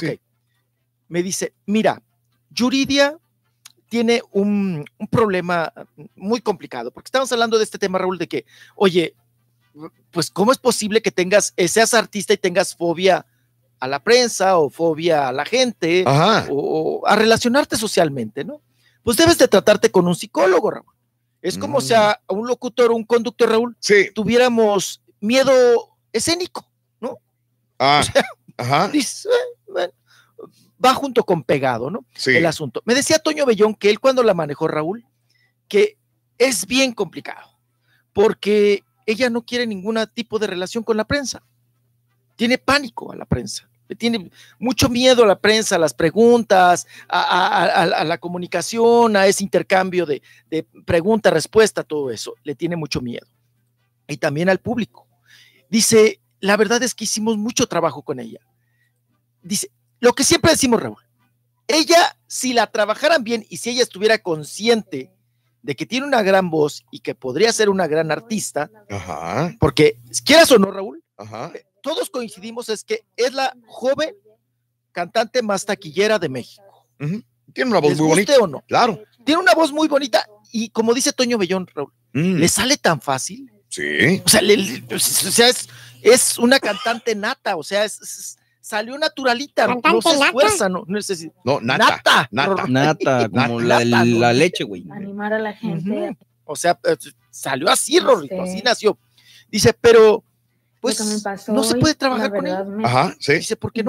Me dice, mira, Yuridia tiene un problema muy complicado, porque estamos hablando de este tema, Raúl, de que, oye, pues ¿cómo es posible que seas artista y tengas fobia a la prensa o fobia a la gente o a relacionarte socialmente, ¿no? Pues debes de tratarte con un psicólogo, Raúl. Es como si a un locutor o un conductor, Raúl, tuviéramos miedo escénico, ¿no? O sea, dices, bueno, va junto con pegado, ¿no? El asunto. Me decía Toño Bellón que él cuando la manejó, Raúl, que es bien complicado, porque ella no quiere ningún tipo de relación con la prensa. Tiene pánico a la prensa. Tiene mucho miedo a la prensa, a las preguntas, a la comunicación, a ese intercambio de pregunta, respuesta, todo eso. Le tiene mucho miedo. Y también al público. Dice, la verdad es que hicimos mucho trabajo con ella. Dice, lo que siempre decimos, Raúl, ella, si la trabajaran bien y si ella estuviera consciente de que tiene una gran voz y que podría ser una gran artista, porque quieras o no, Raúl, todos coincidimos es que es la joven cantante más taquillera de México. Tiene una voz muy bonita. ¿O no? Claro. Tiene una voz muy bonita y como dice Toño Bellón, Raúl, le sale tan fácil. Sí. O sea, es una cantante nata, o sea, salió naturalita, no se esfuerza, no necesita. No, nata, como la leche, güey. Animar a la gente. O sea, salió así, Rorrito, así nació. Dice, pero pues no se puede trabajar con ella. Dice, porque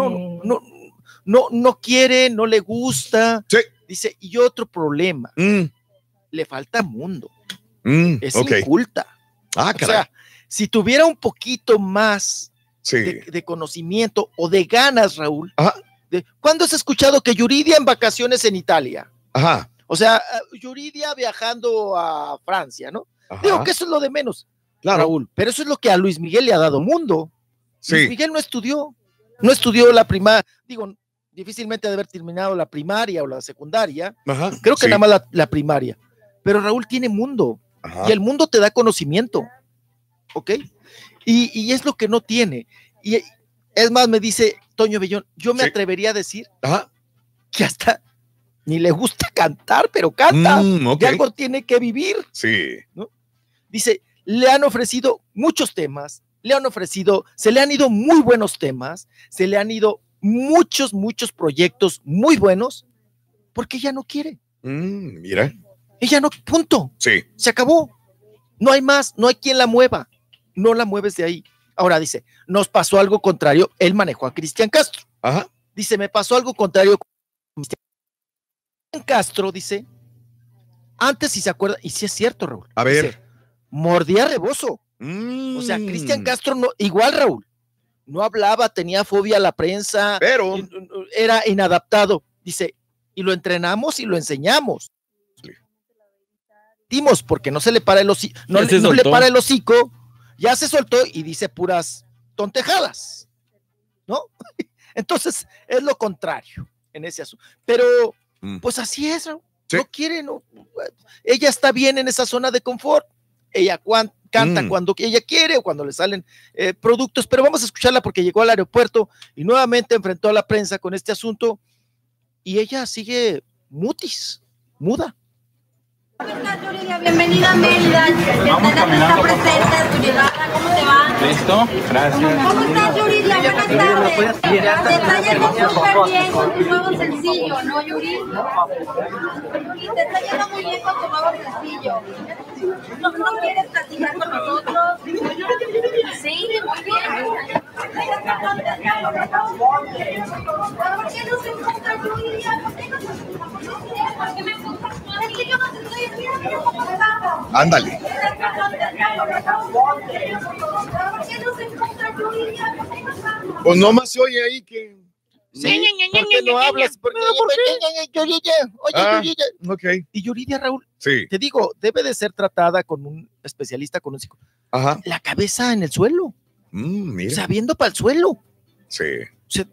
no quiere, no le gusta. Dice, y otro problema, le falta mundo. Es inculta. O sea, si tuviera un poquito más de conocimiento o de ganas, Raúl, ¿cuándo has escuchado que Yuridia en vacaciones en Italia? O sea, Yuridia viajando a Francia, ¿no? Digo que eso es lo de menos. Claro. Raúl, pero eso es lo que a Luis Miguel le ha dado mundo. Luis Miguel no estudió la primaria, digo, difícilmente de haber terminado la primaria o la secundaria, creo que nada más la primaria, pero Raúl tiene mundo, y el mundo te da conocimiento, ¿ok? Y es lo que no tiene, y es más, me dice Toño Bellón, yo me atrevería a decir que hasta ni le gusta cantar, pero canta, y algo tiene que vivir, ¿no? Dice, le han ofrecido muchos temas, se le han ido muy buenos temas, se le han ido muchos proyectos muy buenos, porque ella no quiere. Mira. Ella no, punto. Se acabó. No hay más, no hay quien la mueva. No la mueves de ahí. Ahora dice, nos pasó algo contrario, él manejó a Cristian Castro. Dice, me pasó algo contrario con Cristian Castro, dice, antes si se acuerda, y si es cierto, Raúl. A ver. Dice, mordía rebozo. O sea, Cristian Castro no, igual, Raúl, no hablaba, tenía fobia a la prensa, pero era inadaptado. Dice, y lo entrenamos y lo enseñamos. Dimos, porque no se le para el hocico, no le para el hocico, ya se soltó y dice puras tontejadas. ¿no? Entonces, es lo contrario en ese asunto. Pero, pues así es, ¿no? Sí. No quiere, no. Ella está bien en esa zona de confort. Ella canta cuando ella quiere o cuando le salen productos, pero vamos a escucharla porque llegó al aeropuerto y nuevamente enfrentó a la prensa con este asunto y ella sigue muda. ¿Cómo estás, Yuridia? Bienvenida a Mérida. Está presente tu llegada. ¿Cómo te va? Listo, gracias. ¿Cómo estás, Yuridia? Buenas tardes. Te está yendo súper bien con tu nuevo sencillo, ¿no, Yuri? Yuri, te está yendo muy bien con tu nuevo sencillo. ¿No quieres platicar con nosotros? Sí, muy bien. ¿Por qué no se encuentra Yuridia? ¿Por qué no se encuentra? Porque me gusta. Es que yo no te estoy viendo. Ándale. Pues no más se oye ahí que... Sí, ¿por qué no hablas? Oye, Yuridia. Okay. Y Yuridia, Raúl, sí. Te digo, debe de ser tratada con un especialista, con un psicólogo. Ajá. La cabeza en el suelo. Mira. O sea, viendo para el suelo. Sí. O sea,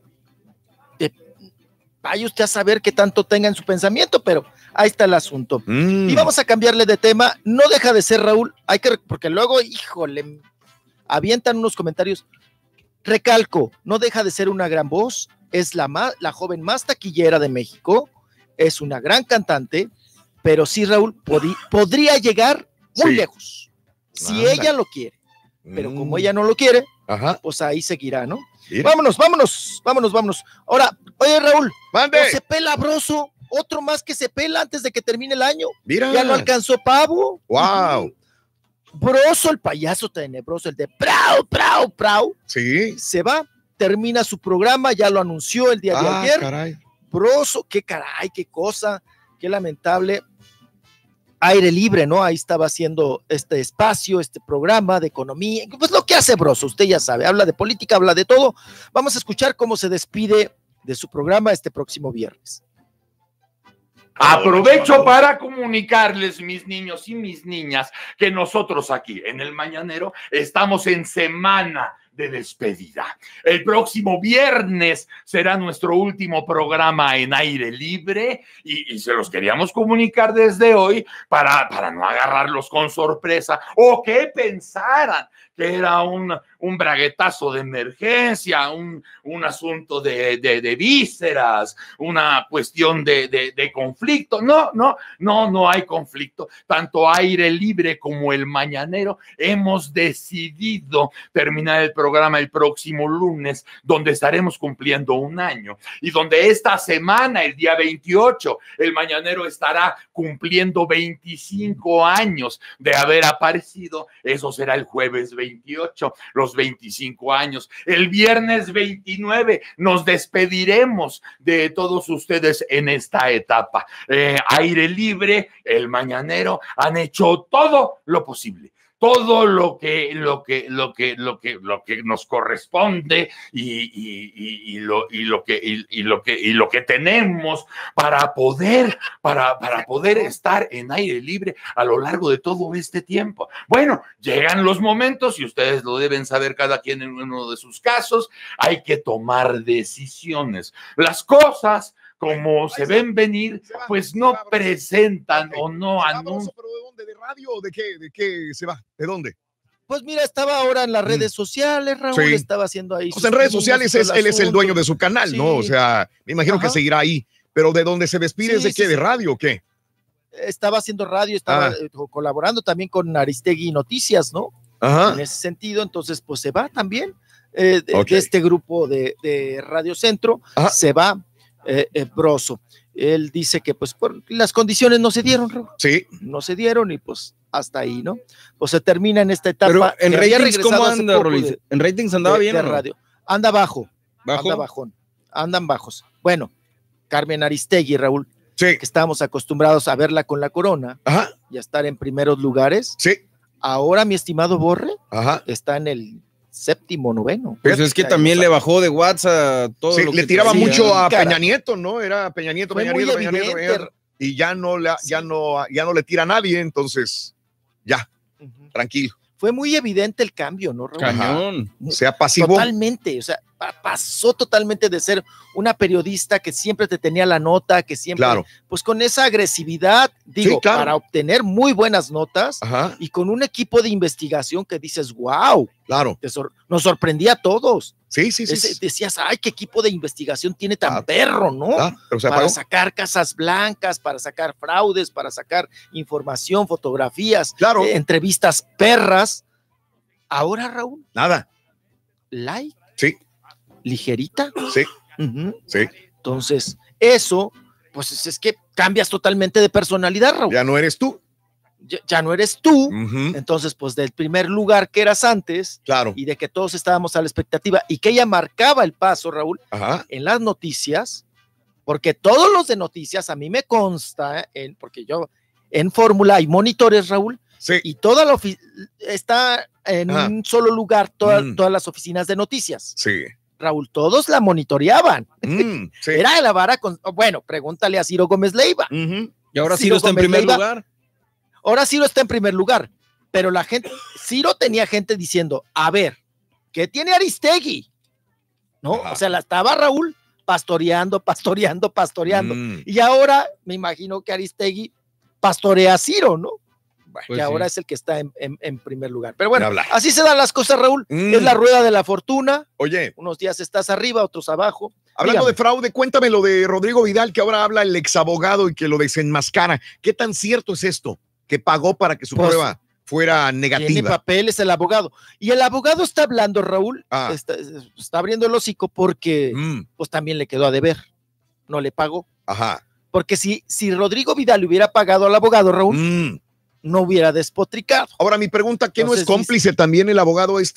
vaya usted a saber qué tanto tenga en su pensamiento, pero ahí está el asunto. Y vamos a cambiarle de tema. No deja de ser, Raúl, porque luego, híjole, avientan unos comentarios. Recalco, no deja de ser una gran voz, es la joven más taquillera de México, es una gran cantante, pero sí, Raúl, podría llegar muy lejos, si ella lo quiere, pero como ella no lo quiere, pues ahí seguirá, ¿no? Mira. Vámonos. Ahora, oye, Raúl, se pela Broso, otro más que se pela antes de que termine el año. Mira. Ya lo alcanzó Pavo. Wow. Broso, el payaso tenebroso, el de Prau. Sí. Se va, termina su programa, ya lo anunció el día de ayer. Caray. Broso, qué caray, qué cosa, qué lamentable. Aire libre, ¿no? Ahí estaba haciendo este espacio, este programa de economía, pues lo que hace Broso, usted ya sabe, habla de política, habla de todo. Vamos a escuchar cómo se despide de su programa este próximo viernes. Aprovecho para comunicarles, mis niños y mis niñas, que nosotros aquí en El Mañanero estamos en semana de despedida. El próximo viernes será nuestro último programa en aire libre y se los queríamos comunicar desde hoy para no agarrarlos con sorpresa o que pensaran que era un braguetazo de emergencia, un asunto de vísceras, una cuestión de conflicto. No hay conflicto. Tanto Aire Libre como El Mañanero hemos decidido terminar el programa el próximo lunes, donde estaremos cumpliendo un año y donde esta semana, el día 28, El Mañanero estará cumpliendo 25 años de haber aparecido. Eso será el jueves 28, los 25 años. El viernes 29 nos despediremos de todos ustedes en esta etapa. Aire Libre, El Mañanero han hecho todo lo posible. Todo lo que nos corresponde y lo que tenemos para poder estar en aire libre a lo largo de todo este tiempo. Bueno, llegan los momentos y ustedes lo deben saber cada quien en uno de sus casos. Hay que tomar decisiones. Las cosas, como se ven venir, pues no presentan o no anuncian. ¿Pero de dónde? ¿De radio o de qué se va? ¿De dónde? Pues mira, estaba ahora en las redes sociales, Raúl, sí. Estaba haciendo ahí. Pues en redes sociales él es el dueño de su canal, sí. ¿No? O sea, me imagino que seguirá ahí. Pero ¿de dónde se despide? ¿Es de qué? ¿De radio o qué? Estaba haciendo radio, estaba colaborando también con Aristegui Noticias, ¿no? Ajá. En ese sentido, entonces, pues se va también de este grupo de Radio Centro, se va. Broso. Él dice que pues por las condiciones no se dieron, Raúl. Sí. No se dieron y pues hasta ahí, ¿no? Pues se termina en esta etapa. Pero en ratings, ¿cómo anda, Rolis? En ratings andaba bien, de radio. Anda bajo. Anda bajón. Andan bajos. Bueno, Carmen Aristegui, Raúl, que estábamos acostumbrados a verla con la corona y a estar en primeros lugares. Sí. Ahora, mi estimado Borre, está en el 7º, 9º. Pues es que también le bajó de WhatsApp todo lo que le tiraba mucho a Peña Nieto, ¿no? Era Peña Nieto, Peña Nieto, y ya no le tira a nadie, entonces ya, tranquilo. Fue muy evidente el cambio, ¿no, Raúl? Se apaciguó. Totalmente, o sea, pasó totalmente de ser una periodista que siempre te tenía la nota, que siempre, pues con esa agresividad, digo, para obtener muy buenas notas y con un equipo de investigación que dices, wow, nos sorprendía a todos. Sí. Decías, ay, qué equipo de investigación tiene tan perro, ¿no? Para sacar casas blancas, para sacar fraudes, para sacar información, fotografías, entrevistas perras. Ahora, Raúl. Nada. Like. Sí. Ligerita. Sí. Sí. Entonces, eso, pues es que cambias totalmente de personalidad, Raúl. Ya no eres tú. Ya no eres tú. Entonces, pues del primer lugar que eras antes, y de que todos estábamos a la expectativa, y que ella marcaba el paso, Raúl, en las noticias, porque todos los de noticias, a mí me consta, porque yo en Fórmula hay monitores, Raúl, y toda la está en un solo lugar, todas las oficinas de noticias. Sí. Raúl, todos la monitoreaban. Era la vara bueno, pregúntale a Ciro Gómez Leiva. Y ahora Ciro está en primer lugar. Ahora Ciro está en primer lugar, pero la gente, Ciro tenía gente diciendo, a ver, ¿qué tiene Aristegui? ¿No? O sea, la estaba Raúl pastoreando. Y ahora me imagino que Aristegui pastorea a Ciro, ¿no? Pues que ahora es el que está en primer lugar. Pero bueno, así se dan las cosas, Raúl. Es la rueda de la fortuna. Oye. Unos días estás arriba, otros abajo. Hablando de fraude, cuéntame lo de Rodrigo Vidal, que ahora habla el exabogado y que lo desenmascara. ¿Qué tan cierto es esto? Que pagó para que su prueba fuera negativa. Tiene papeles el abogado. Y el abogado está hablando, Raúl, está abriendo el hocico porque pues también le quedó a deber. No le pagó. Porque si Rodrigo Vidal le hubiera pagado al abogado, Raúl, no hubiera despotricado. Ahora mi pregunta, ¿qué no es cómplice también el abogado pues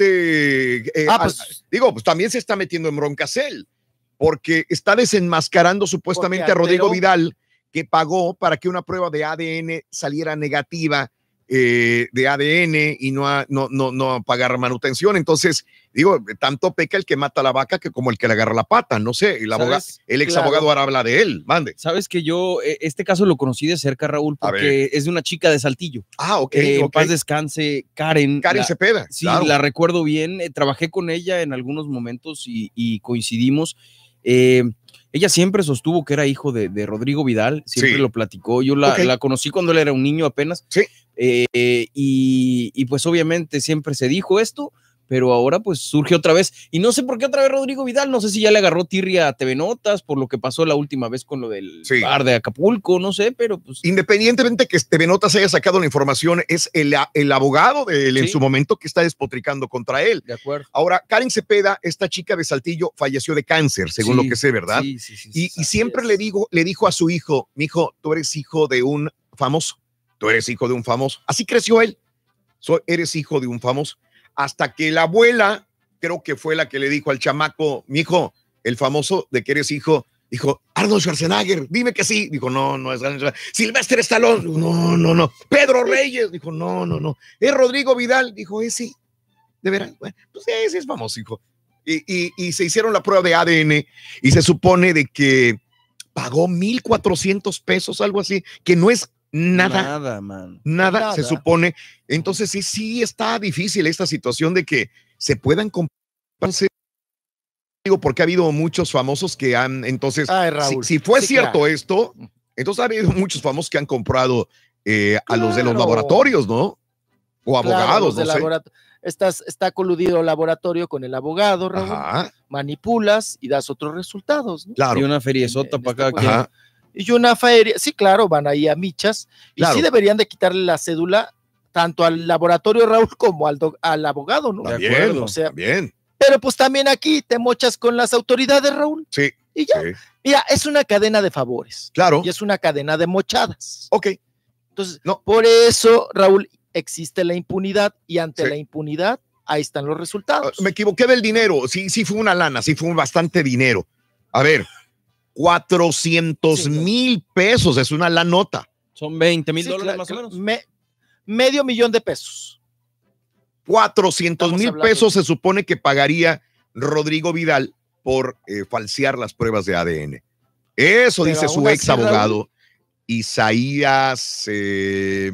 también se está metiendo en broncas él, porque está desenmascarando supuestamente a Rodrigo Vidal, que pagó para que una prueba de ADN saliera negativa de ADN y no pagar manutención. Entonces, digo, tanto peca el que mata a la vaca que como el que le agarra la pata, no sé, el ex abogado ahora habla de él, mande. Sabes que yo este caso lo conocí de cerca, Raúl, porque es de una chica de Saltillo. En paz descanse, Karen Cepeda. Sí, la recuerdo bien, trabajé con ella en algunos momentos y coincidimos. Ella siempre sostuvo que era hijo de Rodrigo Vidal, siempre lo platicó. Yo la conocí cuando él era un niño apenas. Y pues obviamente siempre se dijo esto, pero ahora pues surge otra vez. Y no sé por qué otra vez Rodrigo Vidal, no sé si ya le agarró tirria a TV Notas por lo que pasó la última vez con lo del bar de Acapulco, no sé, pero pues. Independientemente que TV Notas haya sacado la información, es el abogado de él en su momento que está despotricando contra él. De acuerdo. Ahora, Karen Cepeda, esta chica de Saltillo, falleció de cáncer, según lo que sé, ¿verdad? Y siempre le dijo a su hijo, mijo, tú eres hijo de un famoso. Tú eres hijo de un famoso. Así creció él. Eres hijo de un famoso. Hasta que la abuela, creo que fue la que le dijo al chamaco, mijo, el famoso de que eres hijo, dijo, Arnold Schwarzenegger, dime que sí. Dijo, no es Arnold Schwarzenegger. Sylvester Stallone, no. Pedro Reyes, dijo, no. Es Rodrigo Vidal, dijo, sí. ¿De veras? Bueno, pues ese es famoso, hijo. Y se hicieron la prueba de ADN y se supone de que pagó $1,400, algo así, que no es nada, man. Nada, se supone. Entonces sí está difícil esta situación de que se puedan comprarse. Digo, porque ha habido muchos famosos que han, entonces, si fue cierto esto, entonces ha habido muchos famosos que han comprado a los de los laboratorios, ¿no? O abogados, no sé. Está coludido el laboratorio con el abogado, Raúl. Manipulas y das otros resultados, ¿no? Y una feriezota para acá. Y una feria, sí, claro, van ahí a michas. Y sí deberían de quitarle la cédula tanto al laboratorio, Raúl, como al abogado, ¿no? De acuerdo, bien. Pero pues también aquí te mochas con las autoridades, Raúl. Sí. Y ya. Mira, es una cadena de favores. Claro. Y es una cadena de mochadas. Ok. Entonces, por eso, Raúl, existe la impunidad y ante la impunidad, ahí están los resultados. Me equivoqué del dinero. Sí fue una lana, sí fue bastante dinero. A ver. 400,000 pesos, es una lanota. Son $20,000 más o menos. Medio millón de pesos. 400,000 pesos se supone que pagaría Rodrigo Vidal por falsear las pruebas de ADN. Eso dice su ex abogado, Isaías.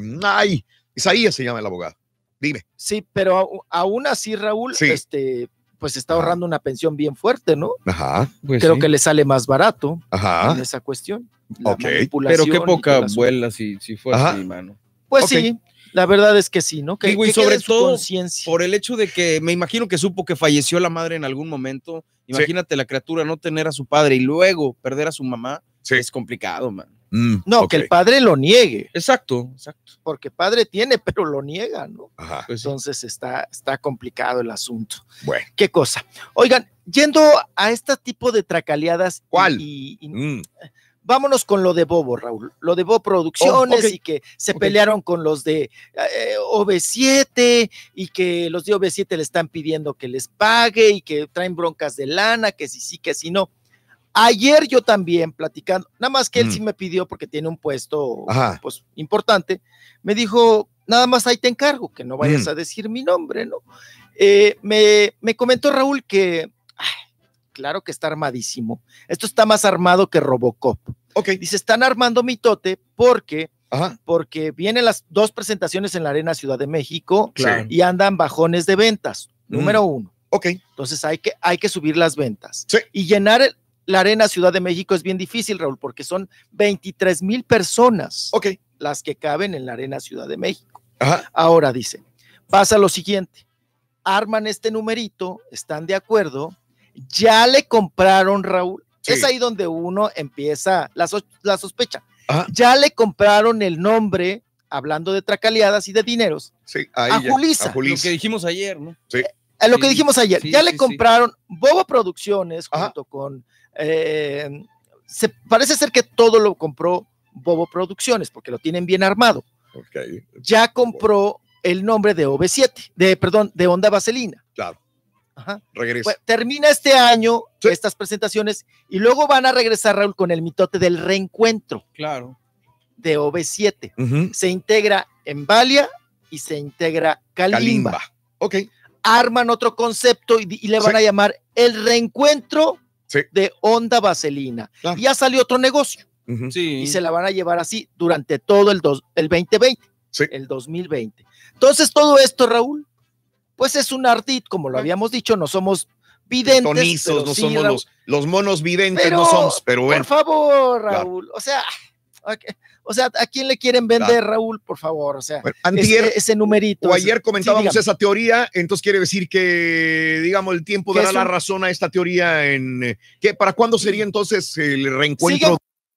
Isaías se llama el abogado. Dime. Sí, pero aún así, Raúl, pues está ahorrando una pensión bien fuerte, ¿no? Ajá. Pues Creo sí. que le sale más barato Ajá. en esa cuestión. Ok. Pero qué poca vuela si fue Ajá. así, mano. Pues Ok. sí, la verdad es que sí, ¿no? Que, Digo, y que quede sobre en su todo conciencia. por el hecho de que me imagino que supo que falleció la madre en algún momento. Imagínate la criatura no tener a su padre y luego perder a su mamá. Es complicado, man. No, que el padre lo niegue. Exacto. Porque padre tiene, pero lo niega, ¿no? Ajá. Pues sí. Entonces está complicado el asunto. Bueno. ¿Qué cosa? Oigan, yendo a este tipo de tracaleadas. ¿Cuál? Vámonos con lo de Bobo, Raúl. Lo de Bobo Producciones y que se pelearon con los de OV7 y que los de OV7 le están pidiendo que les pague y que traen broncas de lana, que sí, que sí, no. Ayer yo también platicando, nada más que él sí me pidió porque tiene un puesto pues, importante, me dijo, nada más ahí te encargo, que no vayas a decir mi nombre, ¿no? Me comentó Raúl que, claro que está armadísimo, esto está más armado que Robocop. Dice, están armando mitote porque vienen las 2 presentaciones en la Arena Ciudad de México y andan bajones de ventas, número 1. Entonces hay que subir las ventas y llenar la Arena Ciudad de México es bien difícil, Raúl, porque son 23,000 personas las que caben en la Arena Ciudad de México. Ahora dice, pasa lo siguiente, arman este numerito, están de acuerdo, ya le compraron, Raúl, es ahí donde uno empieza la sospecha, ya le compraron el nombre, hablando de tracaleadas y de dineros, a Julissa. Lo que dijimos ayer, ¿no? Lo que dijimos ayer, ya le compraron Bobo Producciones junto con parece ser que todo lo compró Bobo Producciones porque lo tienen bien armado. Ya compró el nombre de OV7, de Onda Vaselina. Claro. Regresa. Bueno, termina este año estas presentaciones y luego van a regresar, Raúl, con el mitote del reencuentro. Claro. De OV7. Se integra Embalia y se integra Kalimba. Arman otro concepto y le van a llamar el reencuentro de Onda Vaselina. Y ya salió otro negocio. Y se la van a llevar así durante todo el 2020, el 2020. Entonces todo esto, Raúl, pues es un ardid, como lo habíamos dicho, no somos videntes. Tonizos, no somos los monos videntes, no somos, pero bueno. Por favor, Raúl, o sea, ¿a quién le quieren vender, Raúl? Por favor, o sea, antier, ese numerito. O ayer comentábamos esa teoría, entonces quiere decir que, digamos, el tiempo dará la razón a esta teoría en que ¿para cuándo sería entonces el reencuentro?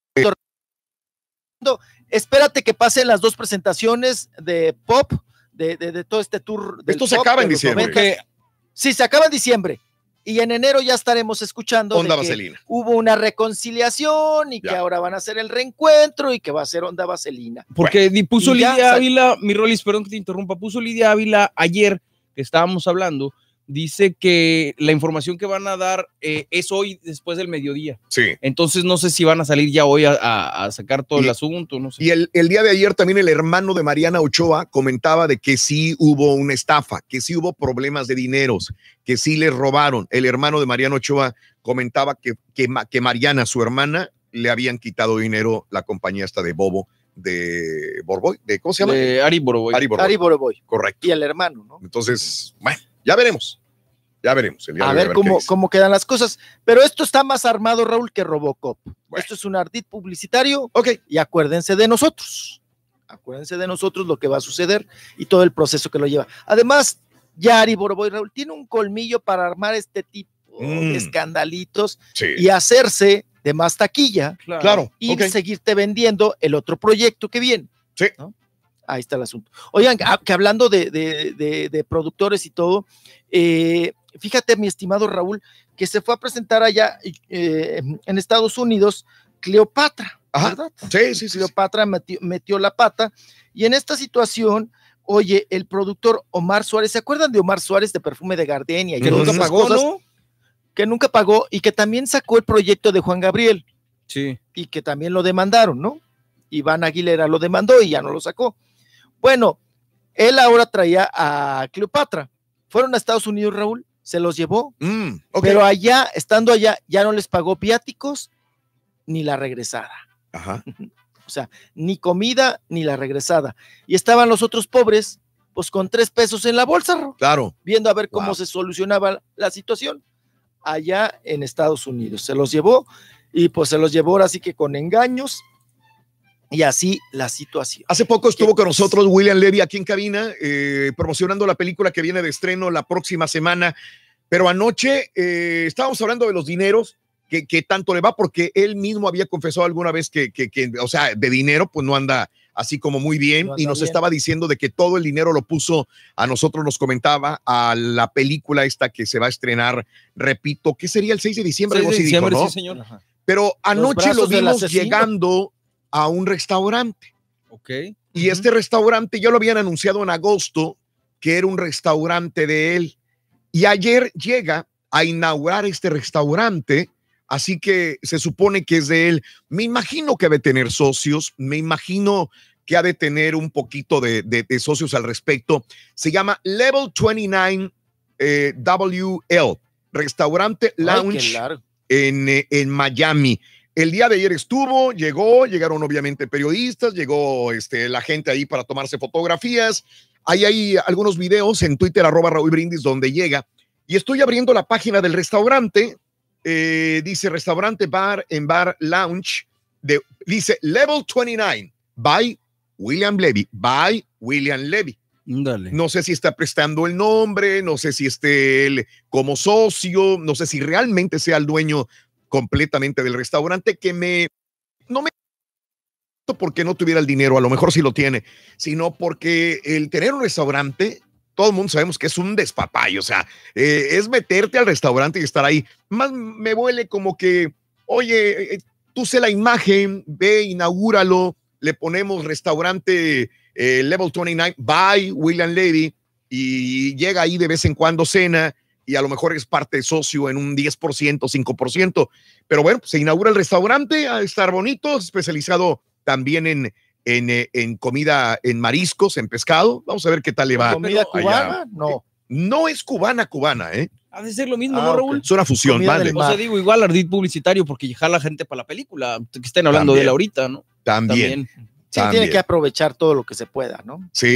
Espérate que pasen las 2 presentaciones de pop, de todo este tour. Esto se acaba en diciembre. Sí, se acaba en diciembre. Y en enero ya estaremos escuchando Onda de que Vaselina. Hubo una reconciliación y que ahora van a hacer el reencuentro y que va a ser Onda Vaselina. Porque puso Lidia Ávila, mi Rolis, perdón que te interrumpa, puso Lidia Ávila ayer que estábamos hablando, dice que la información que van a dar es hoy después del mediodía. Entonces no sé si van a salir ya hoy a sacar todo el asunto. No sé. Y el día de ayer también el hermano de Mariana Ochoa comentaba de que sí hubo una estafa, que sí hubo problemas de dineros, que sí les robaron. El hermano de Mariana Ochoa comentaba que Mariana, su hermana, le habían quitado dinero la compañía esta de Bobo, de Boroboy, ¿cómo se llama? De Ari Boroboy. Ari Boroboy. Correcto. Y el hermano, ¿no? Entonces, bueno, ya veremos. Ya veremos. A ver cómo quedan las cosas. Pero esto está más armado, Raúl, que Robocop. Esto es un ardid publicitario. Y acuérdense de nosotros. Acuérdense de nosotros lo que va a suceder y todo el proceso que lo lleva. Además, ya Ari Boroboy, Raúl, tiene un colmillo para armar este tipo de escandalitos y hacerse de más taquilla. Claro. Y seguirte vendiendo el otro proyecto que viene. ¿No? Ahí está el asunto. Oigan, que hablando de productores y todo, fíjate, mi estimado Raúl, que se fue a presentar allá en Estados Unidos Cleopatra, ¿verdad? Sí. Cleopatra metió la pata y en esta situación, oye, el productor Omar Suárez, ¿se acuerdan de Omar Suárez de Perfume de Gardenia? Que nunca pagó, ¿no? Que nunca pagó y que también sacó el proyecto de Juan Gabriel. Sí. Y que también lo demandaron, ¿no? Iván Aguilera lo demandó y ya no lo sacó. Bueno, él ahora traía a Cleopatra. Fueron a Estados Unidos, Raúl, se los llevó, pero allá, estando allá, ya no les pagó viáticos ni la regresada. O sea, ni comida ni la regresada. Y estaban los otros pobres pues con 3 pesos en la bolsa, claro, viendo a ver cómo se solucionaba la situación allá en Estados Unidos. Se los llevó y pues se los llevó ahora sí que con engaños y así la situación. Hace poco estuvo con nosotros William Levy aquí en cabina promocionando la película que viene de estreno la próxima semana, pero anoche estábamos hablando de los dineros que tanto le va, porque él mismo había confesado alguna vez que o sea, de dinero pues no anda así como muy bien, y nos estaba diciendo de que todo el dinero lo puso, a nosotros nos comentaba, a la película esta que se va a estrenar, repito, ¿qué sería el 6 de diciembre? 6 de diciembre, dijo, ¿no? sí, señor. Ajá. Pero anoche lo vimos llegando a un restaurante. Ok. Y este restaurante ya lo habían anunciado en agosto, que era un restaurante de él. Y ayer llega a inaugurar este restaurante, así que se supone que es de él. Me imagino que debe tener socios, me imagino que ha de tener un poquito de socios al respecto. Se llama Level 29 WL, Restaurante Lounge en Miami. El día de ayer llegaron obviamente periodistas, llegó la gente ahí para tomarse fotografías. Ahí hay algunos videos en Twitter, @RaúlBrindis, donde llega. Y estoy abriendo la página del restaurante. Dice restaurante bar en bar lounge, dice Level 29 by William Levy, Dale. No sé si está prestando el nombre, no sé si esté él como socio, no sé si realmente sea el dueño completamente del restaurante, no me porque no tuviera el dinero, a lo mejor sí lo tiene, sino porque el tener un restaurante, todo el mundo sabemos que es un despapayo, o sea, es meterte al restaurante y estar ahí. Más me huele como que, oye, tú sé la imagen, ve, inaugúralo, le ponemos restaurante Level 29 by William Levy, y llega ahí de vez en cuando, cena, y a lo mejor es parte socio en un 10%, 5%, pero bueno, se inaugura el restaurante, a estar bonito, especializado también en comida, en mariscos, en pescado. Vamos a ver qué tal le va. ¿Comida cubana? No. No es cubana, Ha de ser lo mismo, ¿no, Raúl? Es una fusión, vale. O sea, digo, igual ardid publicitario porque jala gente para la película, que estén hablando de él ahorita, ¿no? También. Sí, tiene que aprovechar todo lo que se pueda, ¿no? Sí.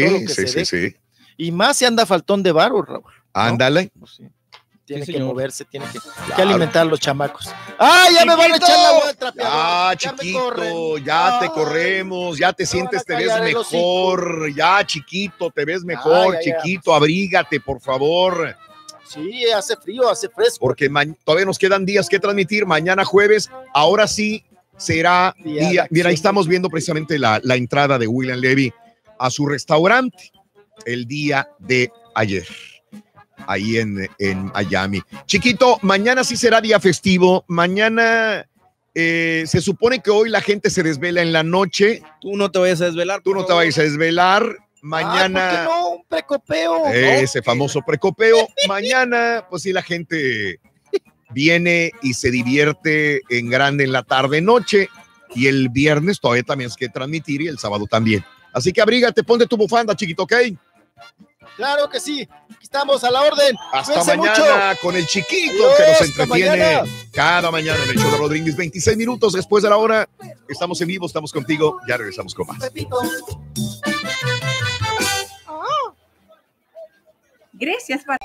Y más si anda faltón de varo, Raúl, ¿no? Ándale. Pues sí. Tiene que moverse, tiene que alimentar a los chamacos. Ya me van a echar la vuelta, chiquito, ya te corremos, ya te sientes, te ves mejor, ya chiquito, te ves mejor, chiquito, abrígate, por favor. Sí, hace frío, hace fresco. Porque todavía nos quedan días que transmitir, mañana jueves, ahora sí será día. Mira, ahí estamos viendo precisamente la entrada de William Levy a su restaurante el día de ayer. Ahí en Miami. Chiquito, mañana sí será día festivo. Mañana se supone que hoy la gente se desvela en la noche. Tú no te vayas a desvelar. Tú no te vayas a desvelar. Mañana. ¿Por qué no? Un precopeo. Ese famoso precopeo. Mañana, pues sí, la gente viene y se divierte en grande en la tarde-noche. Y el viernes todavía también es que transmitir, y el sábado también. Así que abrígate, ponte tu bufanda, chiquito, ¿ok? Claro que sí, aquí estamos a la orden. Hasta mañana con el chiquito que nos entretiene cada mañana en el show de Rodríguez. 26 minutos después de la hora. Estamos en vivo, estamos contigo. Ya regresamos con más. Gracias, para